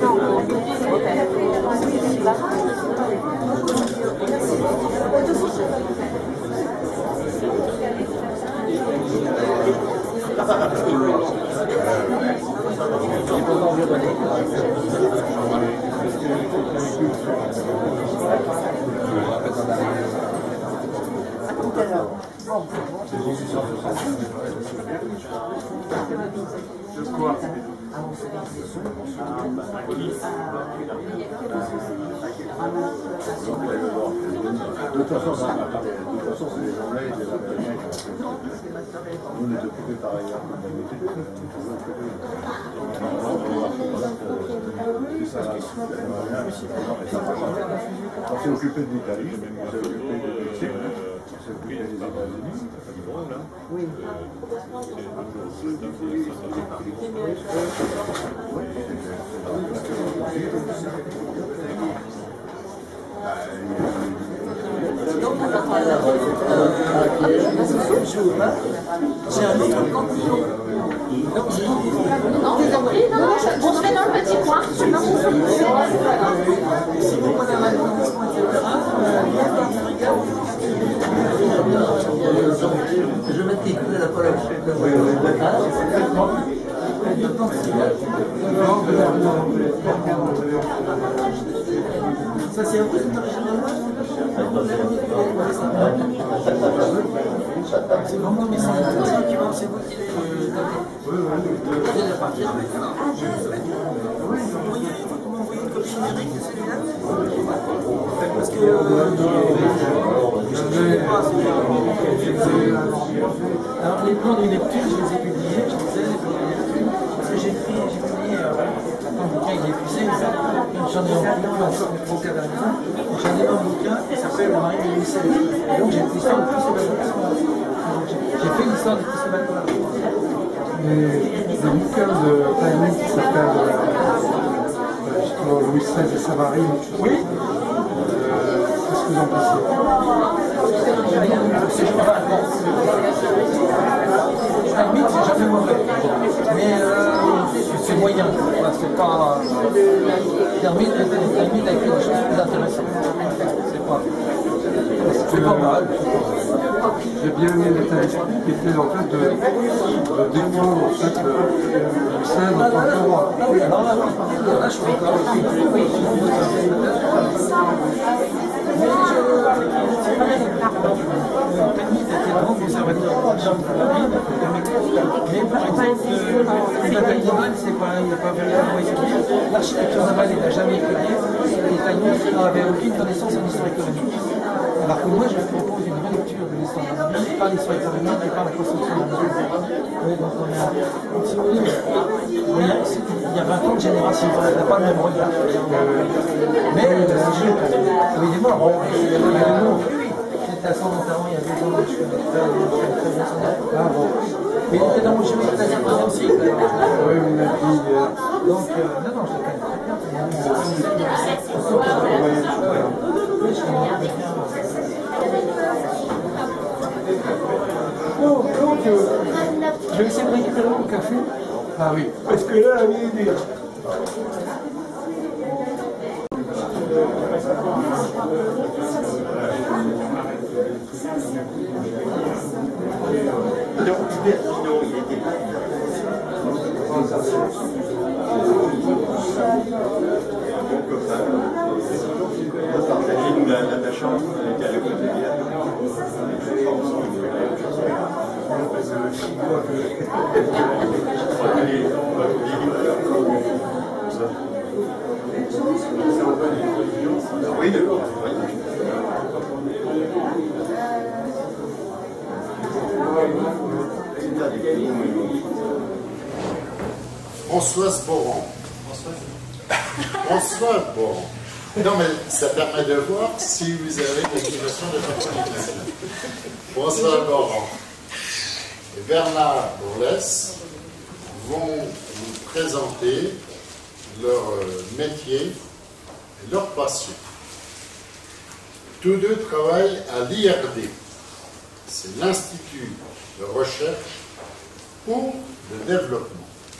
De toute façon, c'est les Anglais et les Américains qui ont fait. Nous, on est occupés par ailleurs. On s'est occupé de l'Italie, on s'est occupé du Mexique, on s'est occupé des États-Unis. Oui. J'ai un autre cantillon. Non, vous en prie, non, on se met dans le petit coin. Je vais mettre les coups à la poêle. Ça, c'est un peu C'est vraiment mes sens qui vont, c'est vous qui les partir. Vous m'envoyez une copie numérique de celui-là? Parce que alors les plans de lecture, je les ai publiés, je les ai, les plans de lecture, parce que j'ai pris, j'ai publié un bouquin, il est épuisé, j'en ai un bouquin, au cas d'un j'en ai un bouquin qui s'appelle La marine de Louis seize. Et donc j'ai l'histoire de tous ces bateaux. J'ai fait l'histoire de tous ces bateaux-là. Le bouquin de Taïmi qui s'appelle euh, justement Louis seize et sa marine. Oui. Euh, Qu'est-ce que vous en pensez? Taïmi, c'est jamais mauvais. Mais euh, c'est moyen. C'est pas. Taïmi a écrit des choses plus intéressantes. C'est pas. C'est pas mal. J'ai bien aimé l'état d'esprit qui était en fait de, de défendre en fait le, le sein en tant que roi. Ah oui, alors là, là, je suis d'accord. Mais Taïmi était grand conservateur. Mais par exemple, la bataille navale, c'est pas, il n'a pas véritablement étudié. L'architecture navale, il n'a jamais étudié. Et Taïmi n'avait aucune connaissance en histoire économique. Alors que moi, je propose une relecture de l'histoire navale, par l'histoire économique et par la construction navale. Oui, donc on a, si vous voulez, il y a vingt ans de génération, on n'a pas le même regard. Mais euh, il est mort. Il est mort. J'étais à son enterrement il y a deux ans, je connais très bien son nom. Ah bon. Mais il était dans mon chemin de la troisième cycle. Oui, on a dit. Donc, euh, non, non, je le connais très bien. Bon, donc, euh, je vais essayer de récupérer mon café. Ah oui, parce que là, il est. Oui, d'accord. Françoise Boran. Françoise Boran. Non, mais ça permet de voir si vous avez des situations de personnalité. Françoise Boran et Bernard Bourlès vont vous présenter leur métier et leur passion. Tous deux travaillent à l'I R D. C'est l'Institut de recherche pour le développement.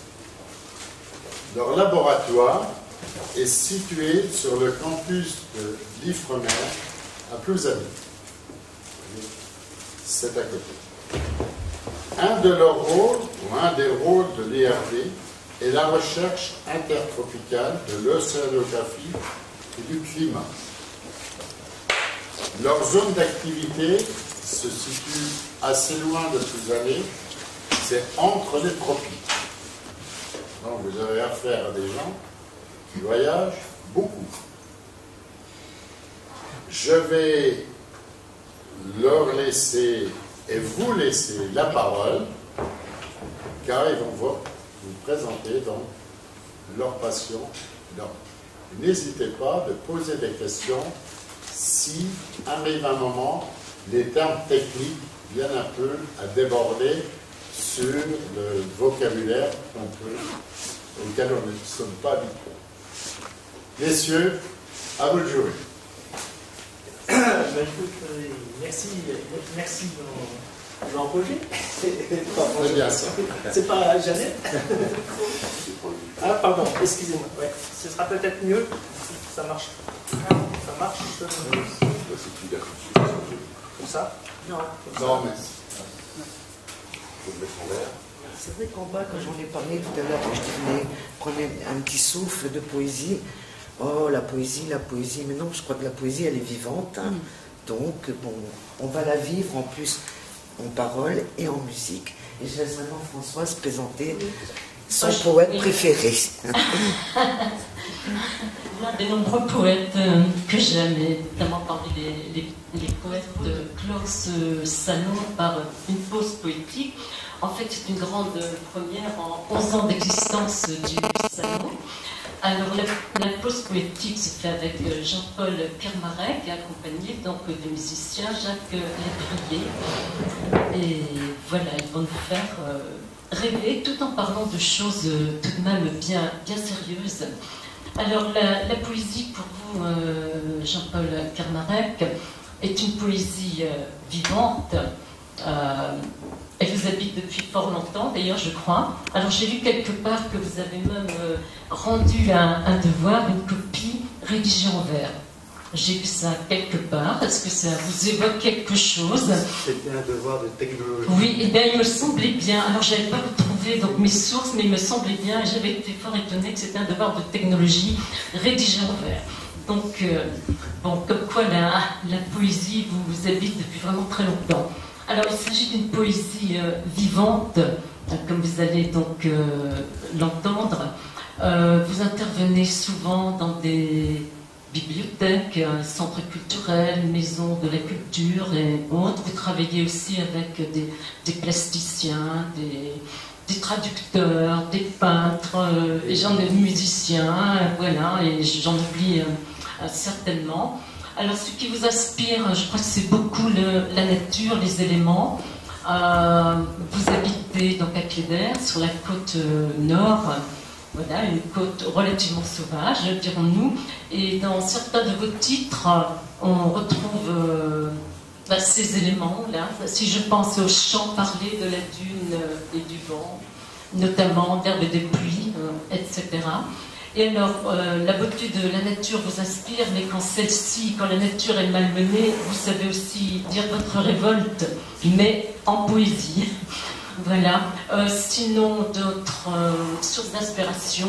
Leur laboratoire est situé sur le campus de l'Ifremer à Plouzane. C'est à côté. Un de leurs rôles, ou un des rôles de l'I R D, est la recherche intertropicale de l'océanographie et du climat. Leur zone d'activité se situe assez loin de Plouzane, c'est entre les tropiques. Donc vous avez affaire à des gens qui voyagent beaucoup. Je vais leur laisser et vous laisser la parole, car ils vont vous présenter donc leur passion. Donc, n'hésitez pas de poser des questions si arrive un moment, les termes techniques viennent un peu à déborder sur le vocabulaire qu'on peut, auquel on ne sommes pas habitués. Messieurs, à vous de jouer. Ben, écoute, euh, merci, merci de l'encoger. C'est bien ça. C'est pas Jeannette. Ah, pardon, excusez-moi. Ouais. Ce sera peut-être mieux si ça marche. Ça marche. Comme ça? Non. Comme non, ça. mais. C'est vrai qu'en bas, quand j'en ai parlé tout à l'heure, quand je disais, prenez un petit souffle de poésie. Oh, la poésie, la poésie. Mais non, je crois que la poésie, elle est vivante. Hein. Donc, bon, on va la vivre en plus en parole et en musique. Et je laisse vraiment Françoise présenter son Moi, je- poète oui. préféré. L'un des nombreux poètes euh, que j'aime, et notamment parmi les, les, les poètes de Klaus euh, Salon, par une pause poétique. En fait, c'est une grande première en onze ans d'existence du Salon. Alors, la, la pause poétique se fait avec euh, Jean-Paul Kermarek, accompagné donc du musicien Jacques Lébrier. Et voilà, ils vont nous faire euh, rêver tout en parlant de choses euh, tout de même bien, bien sérieuses. Alors, la, la poésie pour vous, euh, Jean-Paul Kermarek, est une poésie euh, vivante. Euh, elle vous habite depuis fort longtemps, d'ailleurs, je crois. Alors, j'ai lu quelque part que vous avez même euh, rendu un, un devoir, une copie rédigée en vers. J'ai lu ça quelque part. Est-ce que ça vous évoque quelque chose? C'était un devoir de technologie. Oui, et bien il me semblait bien. Alors je n'avais pas retrouvé donc, mes sources, mais il me semblait bien, et j'avais été fort étonnée que c'était un devoir de technologie rédigé en vers. Donc, euh, bon, comme quoi la, la poésie vous, vous habite depuis vraiment très longtemps. Alors il s'agit d'une poésie euh, vivante, euh, comme vous allez donc euh, l'entendre. Euh, vous intervenez souvent dans des bibliothèques, euh, centres culturels, maisons de la culture et autres. Vous travaillez aussi avec des, des plasticiens, des, des traducteurs, des peintres, euh, et j'en ai musiciens, euh, voilà, et j'en oublie euh, euh, certainement. Alors, ce qui vous inspire, je crois que c'est beaucoup le, la nature, les éléments. Euh, vous habitez donc à Cléder, sur la côte euh, nord. Voilà, une côte relativement sauvage, dirons-nous. Et dans certains de vos titres, on retrouve euh, bah, ces éléments-là. Si je pense au chant parlé de la dune et du vent, notamment d'herbe et des pluies, euh, et cetera. Et alors, euh, la beauté de la nature vous inspire, mais quand celle-ci, quand la nature est malmenée, vous savez aussi dire votre révolte, mais en poésie. Voilà. Euh, sinon, d'autres euh, sources d'inspiration,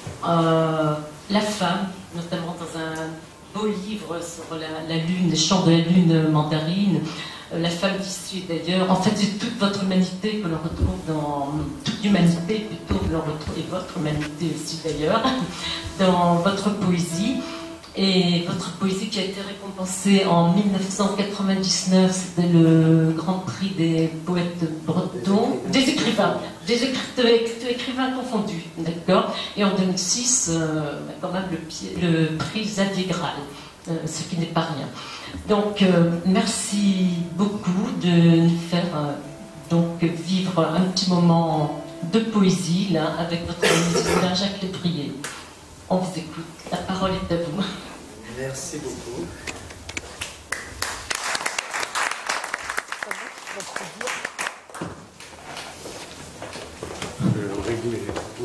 euh, la femme, notamment dans un beau livre sur la, la lune, les chants de la lune mandarine, euh, la femme d'issue d'ailleurs. En fait, c'est toute votre humanité que l'on retrouve dans toute l'humanité plutôt que l'on retrouve, et votre humanité aussi d'ailleurs, dans votre poésie. Et votre poésie qui a été récompensée en mille neuf cent quatre-vingt-dix-neuf, c'était le Grand Prix des poètes bretons, des écrivains, des écri écrivains confondus, d'accord. Et en deux mille six, euh, quand même le, pied, le prix Xavier Graal, euh, ce qui n'est pas rien. Donc, euh, merci beaucoup de nous faire euh, donc vivre un petit moment de poésie là avec votre musicien Jacques Lébrier. On vous écoute. La parole est à vous. Merci beaucoup. Je vais régler.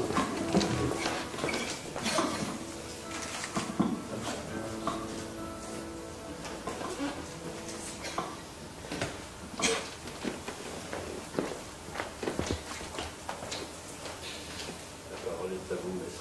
La parole est à vous, maître.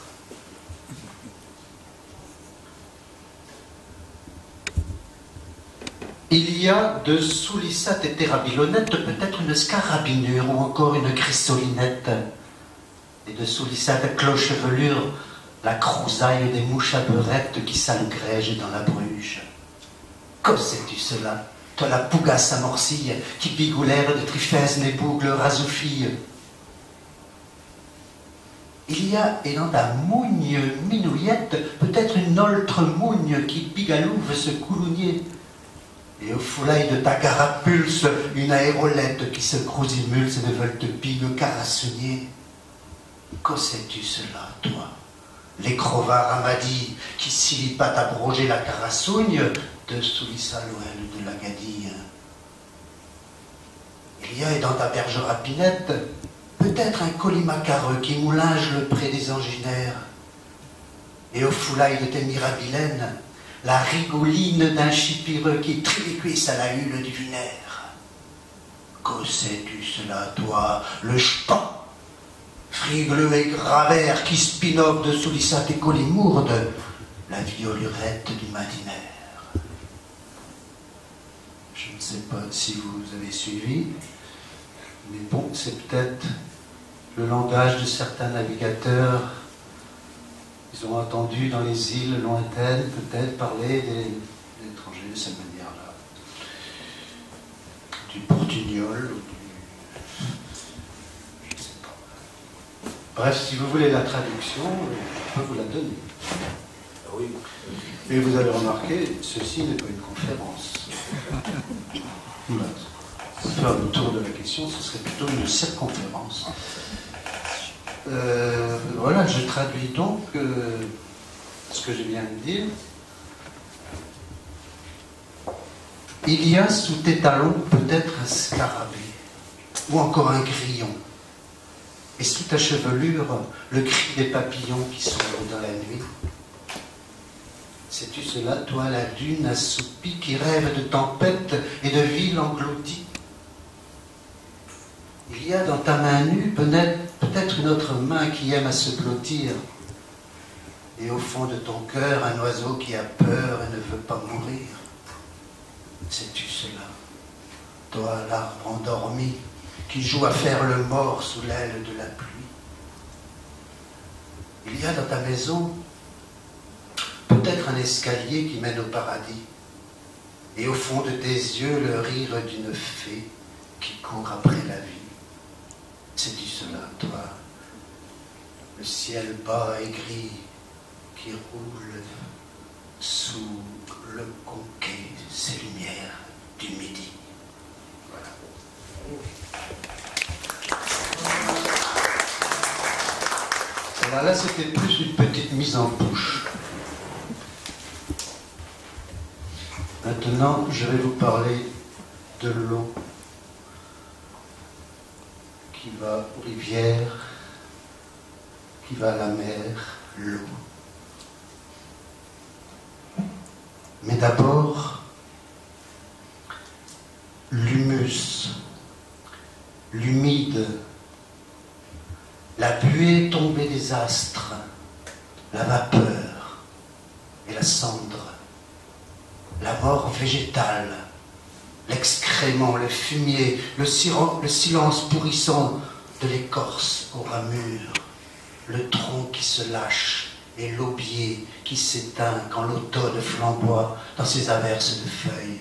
Il y a de Soulisat et Terrabilonnette peut-être une scarabinure ou encore une chrysolinette. Et de Soulisat à cloche-chevelure, la crousaille des mouches à beurette qui s'algrègent dans la bruge. Que sais-tu cela, toi la pougasse à morcille qui bigoulère de trifèse les bougles rasoufilles? Il y a, et dans la mougne minouillette, peut-être une oltre mougne qui pigalouve ce coulounier. Et au foulail de ta carapulse, une aérolette qui se crousimulse de volte-pigue carassonnier. Que sais-tu cela, toi? Les crovards amadis qui silipatent abroger la carassogne de Soulisaloël de l'Agadie. Il y a, et dans ta berge rapinette, peut-être un colimacareux qui moulinge le pré des anginaires. Et au foulail de tes mirabilènes, la rigouline d'un chipireux qui tricuisse à la hule du vinaire. Que sais-tu cela, toi, le ch'pan, frigleux et gravère qui spinove de Soulisat et colimourde, la violurette du matinaire. sais pas si vous avez suivi, mais bon, c'est peut-être le langage de certains navigateurs. Ils ont entendu dans les îles lointaines peut-être parler des, des étrangers de cette manière-là. Du portugnol, ou du... je ne sais pas. Bref, si vous voulez la traduction, je peux vous la donner. Ah oui. Et vous avez remarqué, ceci n'est pas une conférence. Voilà. Pour faire le tour de la question, ce serait plutôt une circonférence. Euh, voilà, je traduis donc euh, ce que je viens de dire. Il y a sous tes talons peut-être un scarabée, ou encore un grillon, et sous ta chevelure, le cri des papillons qui sont dans la nuit. Sais-tu cela, toi, la dune assoupie qui rêve de tempête et de ville engloutie? Il y a dans ta main nue peut-être une autre main qui aime à se blottir. Et au fond de ton cœur, un oiseau qui a peur et ne veut pas mourir. Sais-tu cela, toi, l'arbre endormi, qui joue à faire le mort sous l'aile de la pluie? Il y a dans ta maison peut-être un escalier qui mène au paradis, et au fond de tes yeux le rire d'une fée qui court après la vie. Sais-tu cela, toi, le ciel bas et gris qui roule sous le conquet, ces lumières du midi? Voilà. Alors là, c'était plus une petite mise en bouche. Maintenant, je vais vous parler de l'eau qui va aux rivières, qui va à la mer, l'eau. Mais d'abord, l'humus, l'humide, la buée tombée des astres, la vapeur et la cendre, la mort végétale, l'excrément, le fumier, le, le silence pourrissant de l'écorce aux ramures, le tronc qui se lâche et l'aubier qui s'éteint quand l'automne flamboie dans ses averses de feuilles.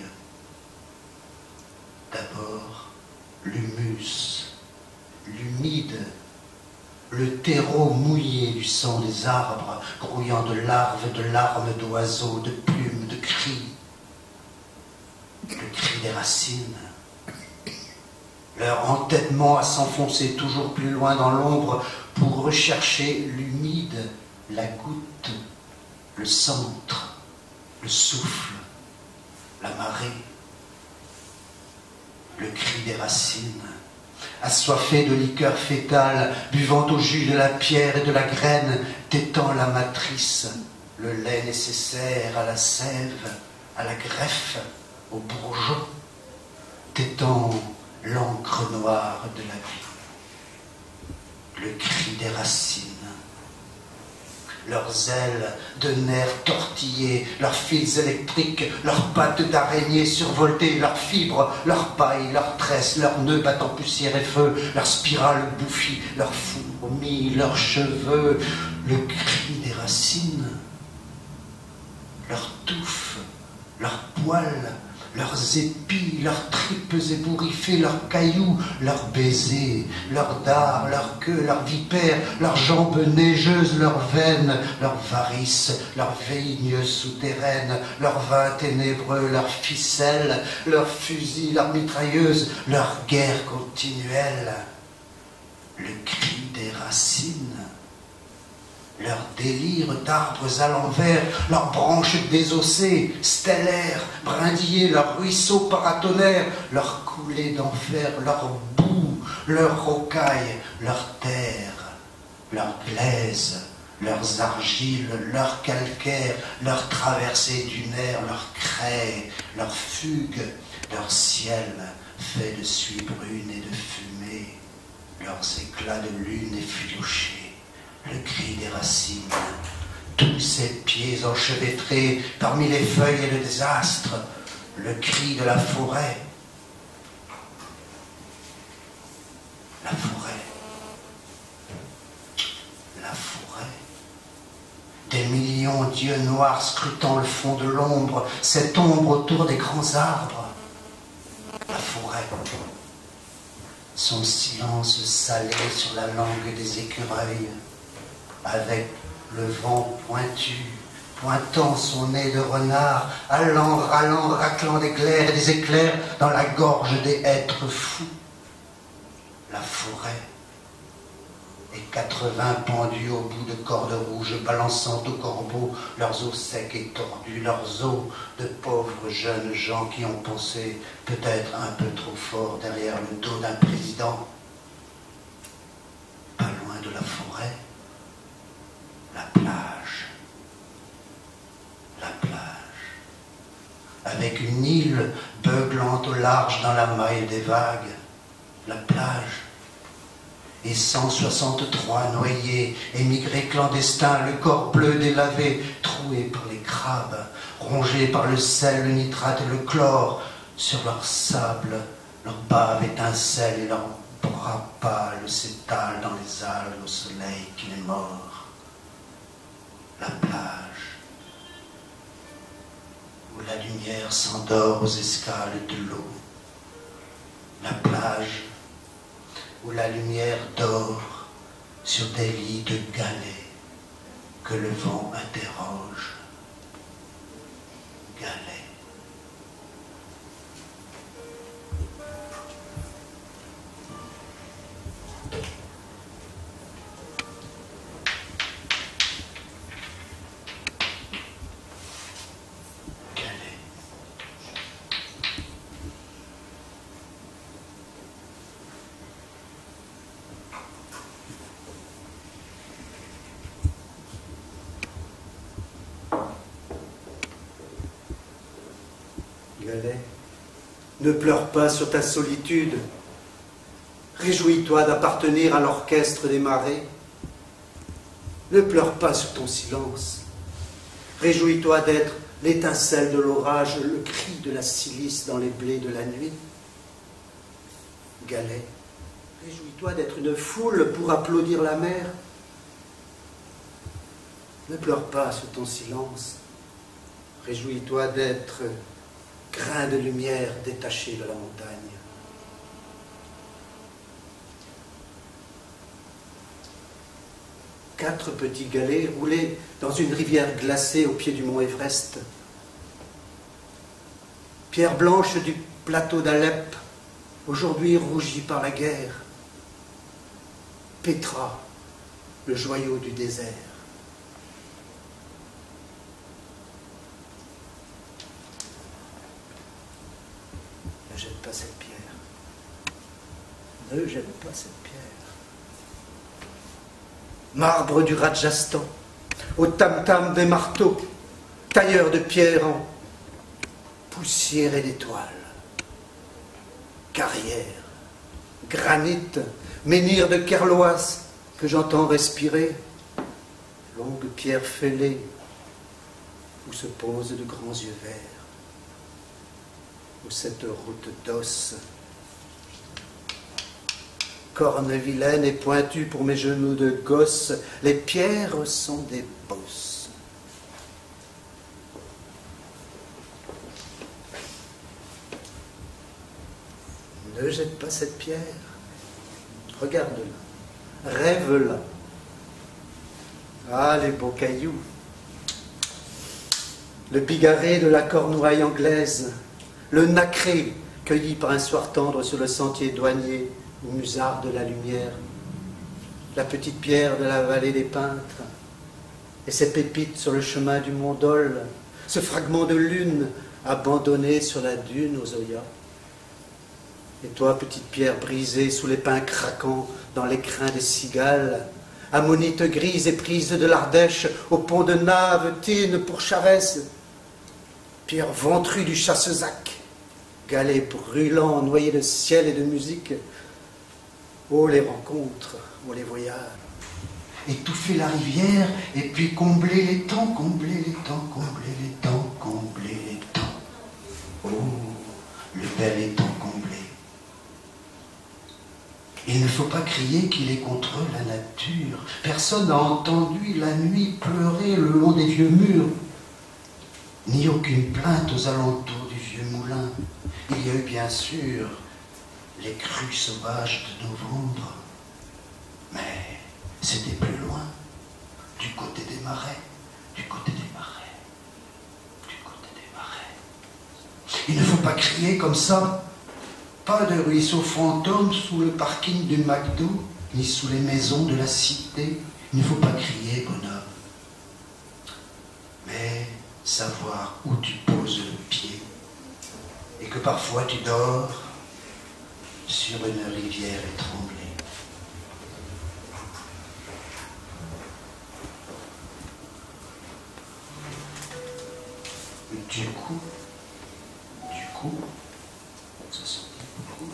D'abord, l'humus, l'humide, le terreau mouillé du sang des arbres, grouillant de larves, de larmes d'oiseaux, de plumes, de cris. Le cri des racines, leur entêtement à s'enfoncer toujours plus loin dans l'ombre pour rechercher l'humide, la goutte, le centre, le souffle, la marée. Le cri des racines, assoiffé de liqueur fétale, buvant au jus de la pierre et de la graine, tétant la matrice, le lait nécessaire à la sève, à la greffe, au bourgeon, tétant l'encre noire de la vie. Le cri des racines, leurs ailes de nerfs tortillés, leurs fils électriques, leurs pattes d'araignée survoltées, leurs fibres, leurs pailles, leurs tresses, leurs nœuds battant poussière et feu, leurs spirales bouffies, leurs fourmis, leurs cheveux, le cri des racines, leurs touffes, leurs poils, leurs épis, leurs tripes ébouriffées, leurs cailloux, leurs baisers, leurs dards, leurs queues, leurs vipères, leurs jambes neigeuses, leurs veines, leurs varices, leurs vignes souterraines, leurs vins ténébreux, leurs ficelles, leurs fusils, leurs mitrailleuses, leur guerre continuelle. Le cri des racines, leur délire d'arbres à l'envers, leurs branches désossées, stellaires, brindillées, leurs ruisseaux paratonnerres, leurs coulées d'enfer, leur boue, leurs rocailles, leurs terres, leurs glaises, leurs argiles, leurs calcaires, leurs traversées dunaires, leurs craies, leurs fugues, leur ciel fait de suie brune et de fumée, leurs éclats de lune effilochés. Le cri des racines, tous ces pieds enchevêtrés parmi les feuilles et le désastre, le cri de la forêt, millions d'yeux noirs scrutant le fond de l'ombre, cette ombre autour des grands arbres. La forêt, son silence salé sur la langue des écureuils, avec le vent pointu, pointant son nez de renard, allant, râlant, raclant d'éclairs et des éclairs dans la gorge des êtres fous. La forêt, et quatre-vingts pendus au bout de cordes rouges, balançant aux corbeaux leurs os secs et tordus, leurs os de pauvres jeunes gens qui ont pensé peut-être un peu trop fort derrière le dos d'un président. Pas loin de la forêt, la plage. La plage. Avec une île beuglante au large dans la maille des vagues. La plage. Et cent soixante-trois noyés, émigrés clandestins, le corps bleu délavé, troué par les crabes, rongés par le sel, le nitrate et le chlore, sur leur sable, leur bave étincelle et leurs bras pâles s'étalent dans les algues au soleil qui les mord. La plage, où la lumière s'endort aux escales de l'eau. La plage, où la lumière dort sur des lits de galets que le vent interroge. Galets. Galet, ne pleure pas sur ta solitude. Réjouis-toi d'appartenir à l'orchestre des marées. Ne pleure pas sur ton silence. Réjouis-toi d'être l'étincelle de l'orage, le cri de la silice dans les blés de la nuit. Galet, réjouis-toi d'être une foule pour applaudir la mer. Ne pleure pas sur ton silence. Réjouis-toi d'être grain de lumière détaché de la montagne. Quatre petits galets roulaient dans une rivière glacée au pied du mont Everest. Pierre blanche du plateau d'Alep, aujourd'hui rougie par la guerre. Pétra, le joyau du désert. Ne jette pas cette pierre. Ne jette pas cette pierre. Marbre du Rajasthan, au tam-tam des marteaux, tailleur de pierre en poussière et d'étoiles. Carrière, granit, menhir de Kerloas que j'entends respirer, longue pierre fêlée où se posent de grands yeux verts. Ou cette route d'os. Corne vilaine et pointue pour mes genoux de gosse, les pierres sont des bosses. Ne jette pas cette pierre. Regarde-la. Rêve-la. Ah, les beaux cailloux. Le bigarré de la cornouaille anglaise. Le nacré, cueilli par un soir tendre sur le sentier douanier, ou musard de la lumière, la petite pierre de la vallée des peintres, et ces pépites sur le chemin du Mont Dol, ce fragment de lune abandonné sur la dune aux Oyas. Et toi, petite pierre brisée sous les pins craquants dans l'écrin des cigales, ammonite grise et prise de l'Ardèche, au pont de Nave, Tine pour Charès, pierre ventrue du Chassezac, galet brûlant, noyé de ciel et de musique. Oh les rencontres, oh les voyages. Étouffer la rivière et puis combler les temps, combler les temps, combler les temps, combler les temps. Oh, le bel étang comblé. Il ne faut pas crier qu'il est contre la nature. Personne n'a entendu la nuit pleurer le long des vieux murs, ni aucune plainte aux alentours du vieux moulin. Il y a eu bien sûr les crues sauvages de novembre, mais c'était plus loin, du côté des marais, du côté des marais, du côté des marais. Il ne faut pas crier comme ça. Pas de ruisseau fantôme sous le parking du McDo, ni sous les maisons de la cité. Il ne faut pas crier, bonhomme. Mais savoir où tu poses le pied, et que parfois tu dors sur une rivière étranglée. Du coup, du coup, ça se dit beaucoup.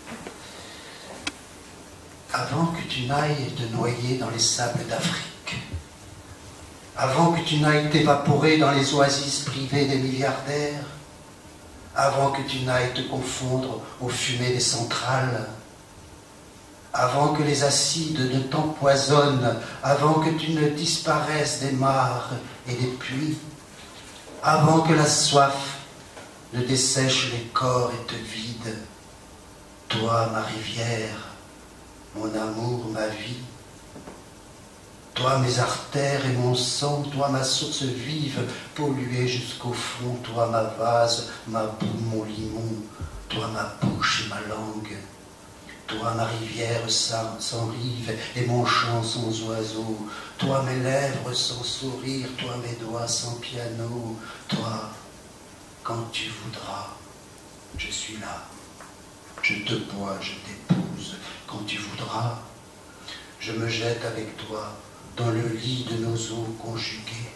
Avant que tu n'ailles te noyer dans les sables d'Afrique, avant que tu n'ailles t'évaporer dans les oasis privées des milliardaires, avant que tu n'ailles te confondre aux fumées des centrales, avant que les acides ne t'empoisonnent, avant que tu ne disparaisses des mares et des puits, avant que la soif ne dessèche les corps et te vide, toi, ma rivière, mon amour, ma vie, toi, mes artères et mon sang, toi, ma source vive, polluée jusqu'au fond, toi, ma vase, ma boue, mon limon, toi, ma bouche et ma langue, toi, ma rivière sans, sans rive et mon chant sans oiseau, toi, mes lèvres sans sourire, toi, mes doigts sans piano, toi, quand tu voudras, je suis là, je te bois, je t'épouse, quand tu voudras, je me jette avec toi dans le lit de nos eaux conjuguées.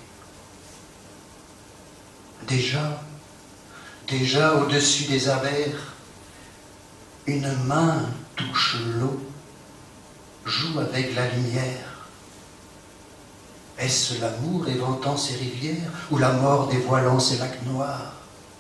Déjà, déjà au-dessus des abers, une main touche l'eau, joue avec la lumière. Est-ce l'amour éventant ses rivières ou la mort dévoilant ses lacs noirs?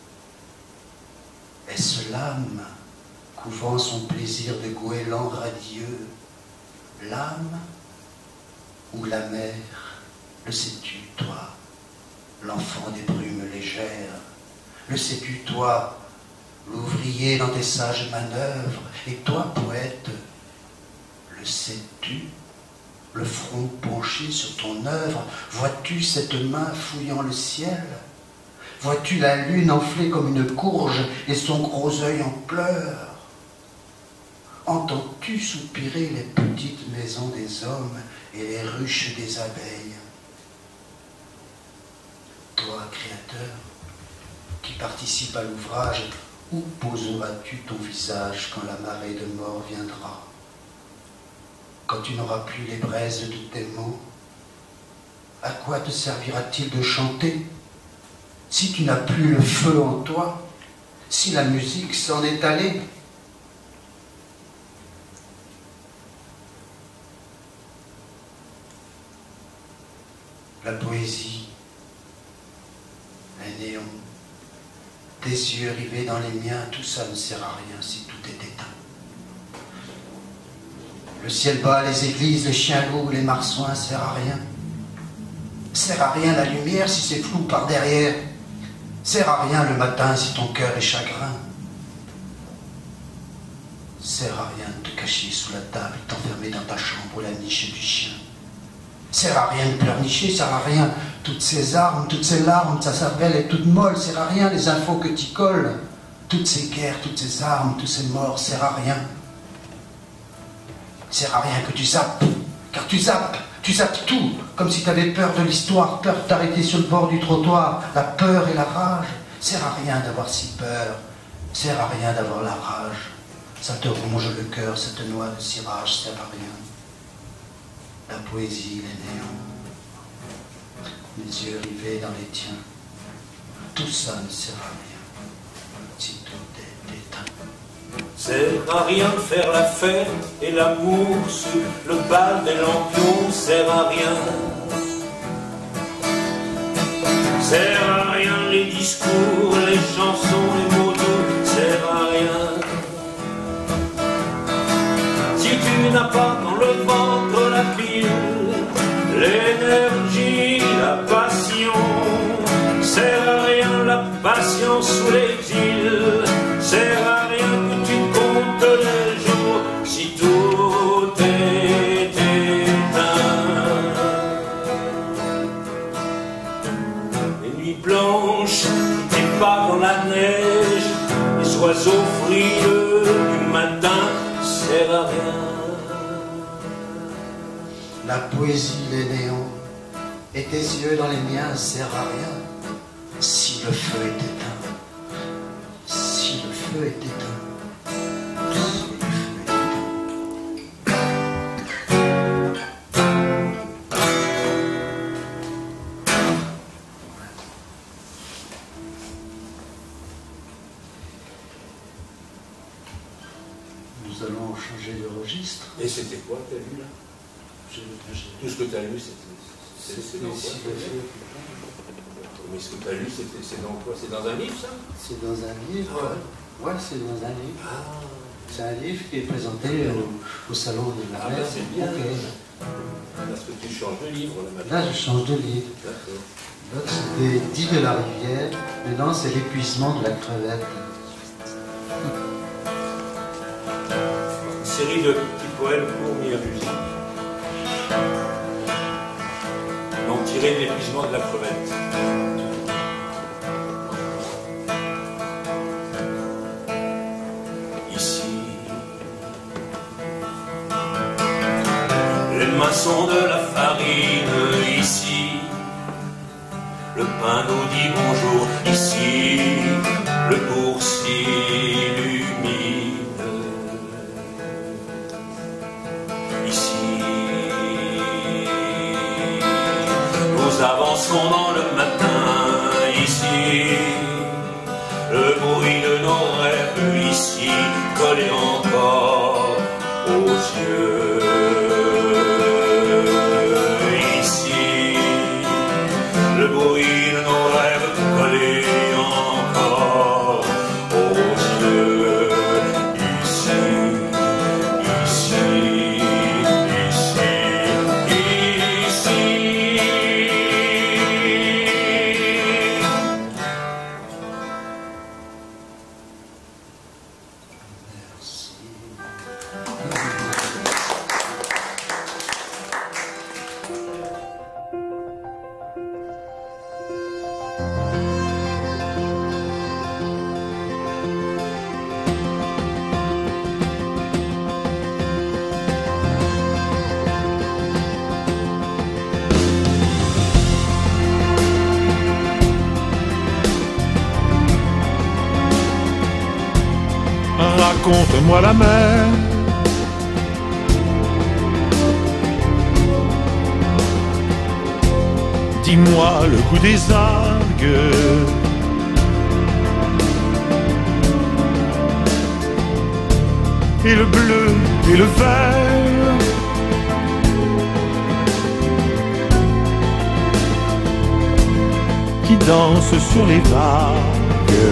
Est-ce l'âme couvant son plaisir de goéland radieux? L'âme ou la mer? Le sais-tu, toi, l'enfant des brumes légères? Le sais-tu, toi, l'ouvrier dans tes sages manœuvres? Et toi, poète, le sais-tu, le front penché sur ton œuvre? Vois-tu cette main fouillant le ciel? Vois-tu la lune enflée comme une courge et son gros œil en pleurs? Entends-tu soupirer les petites maisons des hommes et les ruches des abeilles? Toi, créateur, qui participe à l'ouvrage, où poseras-tu ton visage quand la marée de mort viendra? Quand tu n'auras plus les braises de tes mots, à quoi te servira-t-il de chanter si tu n'as plus le feu en toi, si la musique s'en est allée? La poésie, les néons, tes yeux rivés dans les miens, tout ça ne sert à rien si tout est éteint. Le ciel bas, les églises, les chiens loups, les marsouins, sert à rien. Sert à rien la lumière si c'est flou par derrière. Sert à rien le matin si ton cœur est chagrin. Sert à rien de te cacher sous la table, t'enfermer dans ta chambre ou la niche du chien. Sert à rien de pleurnicher, sert à rien toutes ces armes, toutes ces larmes, ta cervelle est toute molle, sert à rien les infos que t'y colles. Toutes ces guerres, toutes ces armes, tous ces morts, sert à rien. Sert à rien que tu zappes, car tu zappes, tu zappes tout, comme si tu avais peur de l'histoire, peur de t'arrêter sur le bord du trottoir, la peur et la rage. Sert à rien d'avoir si peur, sert à rien d'avoir la rage. Ça te ronge le cœur, ça te noie de cirage, sert à rien. La poésie, les néons, mes yeux rivés dans les tiens, tout ça ne sert à rien si tout est éteint. Sert à rien de faire la fête et l'amour sur le bal des lampions, sert à rien. Sert à rien les discours, les chansons, les mots doux, sert à rien. Si tu tu n'as pas dans le ventre la pile, l'énergie, la passion, sert à rien la patience sous l'exil, sert à rien que tu comptes les jours si tout est éteint. Les nuits blanches, tes pas dans la neige, les oiseaux frileux du matin, sert à rien. La poésie, les néons, et tes yeux dans les miens sert à rien. Si le feu est éteint, si le feu est éteint, si le feu est éteint. Nous allons changer de registre. Et c'était quoi que tu as lu là? Tout ce que tu as lu, c'était dans quoi? Mais ce que tu as lu, c'est dans quoi? C'est dans un livre, ça? C'est dans un livre, ouais, ouais c'est dans un livre. Ah. C'est un livre qui est présenté au, au salon de la Ah mer. ben c'est bien. Okay. Parce que tu changes de livre, là, maintenant. Là, je change de livre. D'accord. L'autre, c'était Dit de la rivière. Maintenant, c'est l'épuisement de la crevette. Une série de petits poèmes courts mis à musique. Donc tiré de l'épuisement de la crevette. Ici, les maçons de la farine, ici, le pain nous dit bonjour, ici, le bourg s'illumine. Ici, nous avançons dans le matin, ici, le bruit de nos rêves, ici, collé encore aux yeux. Ici, le bruit de nos rêves, collé encore aux yeux. Ici, ici, ici, ici. Raconte-moi la mer. Dis-moi le goût des algues. Et le bleu et le vert. Qui dansent sur les vagues.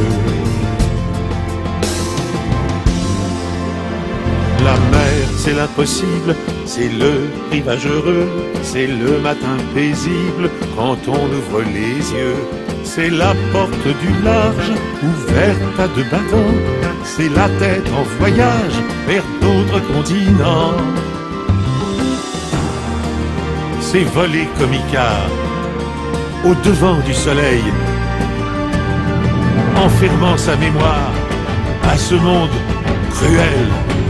La mer, c'est l'impossible, c'est le rivage heureux, c'est le matin paisible quand on ouvre les yeux. C'est la porte du large, ouverte à deux battants, c'est la tête en voyage vers d'autres continents. C'est voler comme Icare, au devant du soleil, enfermant sa mémoire à ce monde cruel.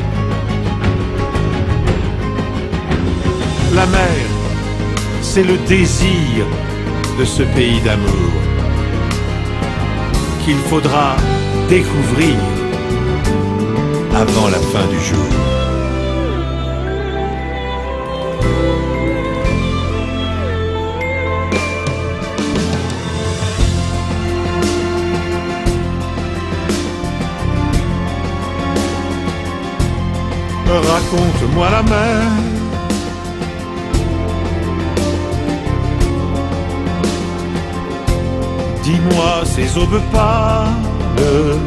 La mer, c'est le désir de ce pays d'amour qu'il faudra découvrir avant la fin du jour. Raconte-moi la mer. Dis-moi ces aubes pâles.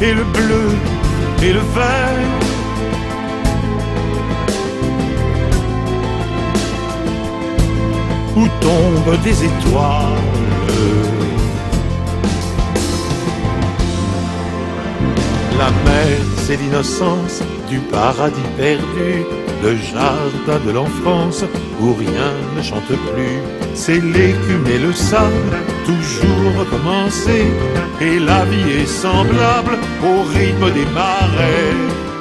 et le bleu et le vert. Où tombent des étoiles. La mer, c'est l'innocence du paradis perdu, le jardin de l'enfance où rien ne chante plus. C'est l'écume et le sable, toujours recommencer, et la vie est semblable au rythme des marais.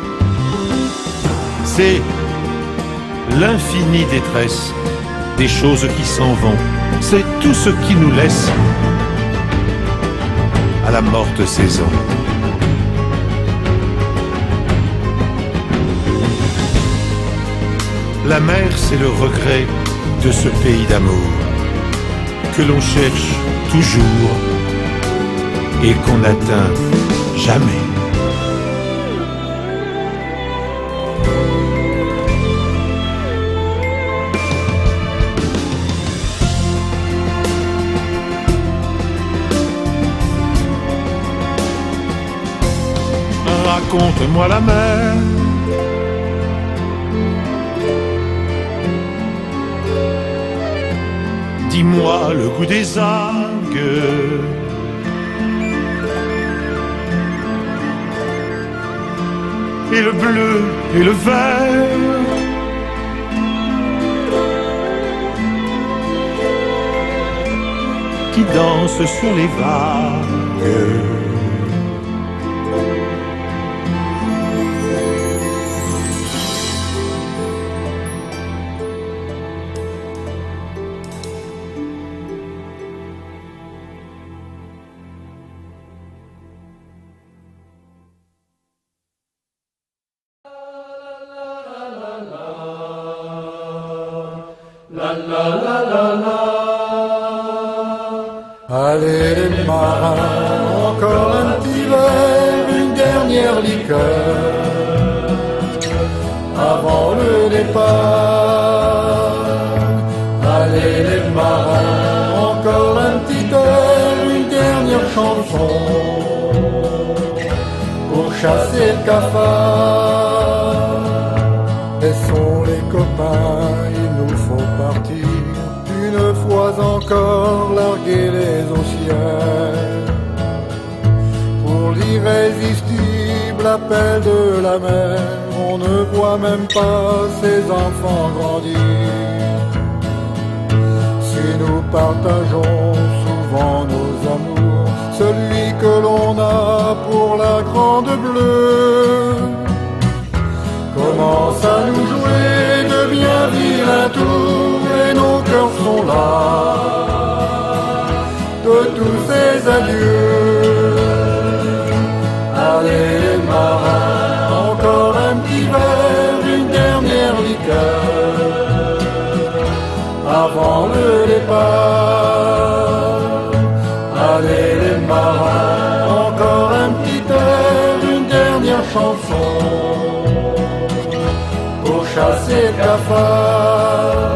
C'est l'infinie détresse des choses qui s'en vont, c'est tout ce qui nous laisse à la morte saison. La mer, c'est le regret de ce pays d'amour que l'on cherche toujours et qu'on n'atteint jamais. Raconte-moi la mer. Dis-moi le goût des algues. Et le bleu et le vert. Qui dansent sur les vagues. Allez les marins, encore un petit verre, une dernière liqueur avant le départ. Allez les marins, encore un petit air, une dernière chanson pour chasser le cafard. Laissons les copains, il nous faut partir. Une fois encore larguer les océans pour l'irrésistible appel de la mer. On ne voit même pas ses enfants grandir. Si nous partageons souvent nos amours, celui que l'on a pour la grande bleue commence à nous jouer de bien vilains tours, et nos cœurs sont là de tous ces adieux. Allez les marins, encore un petit verre, une dernière liqueur avant le départ. Allez les marins, encore un petit air, une dernière chanson pour chasser le cafard.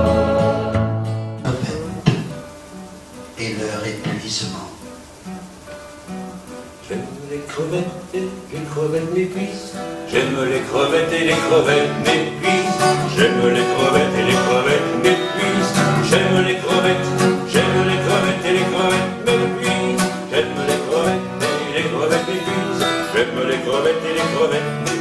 Et leur épuisement. J'aime les crevettes et les crevettes m'épuisent. J'aime les crevettes et les crevettes m'épuisent. J'aime les crevettes et les crevettes m'épuisent. J'aime les crevettes, j'aime les crevettes et les crevettes m'épuisent. J'aime les crevettes et les crevettes m'épuisent. J'aime les crevettes et les crevettes m'épuisent.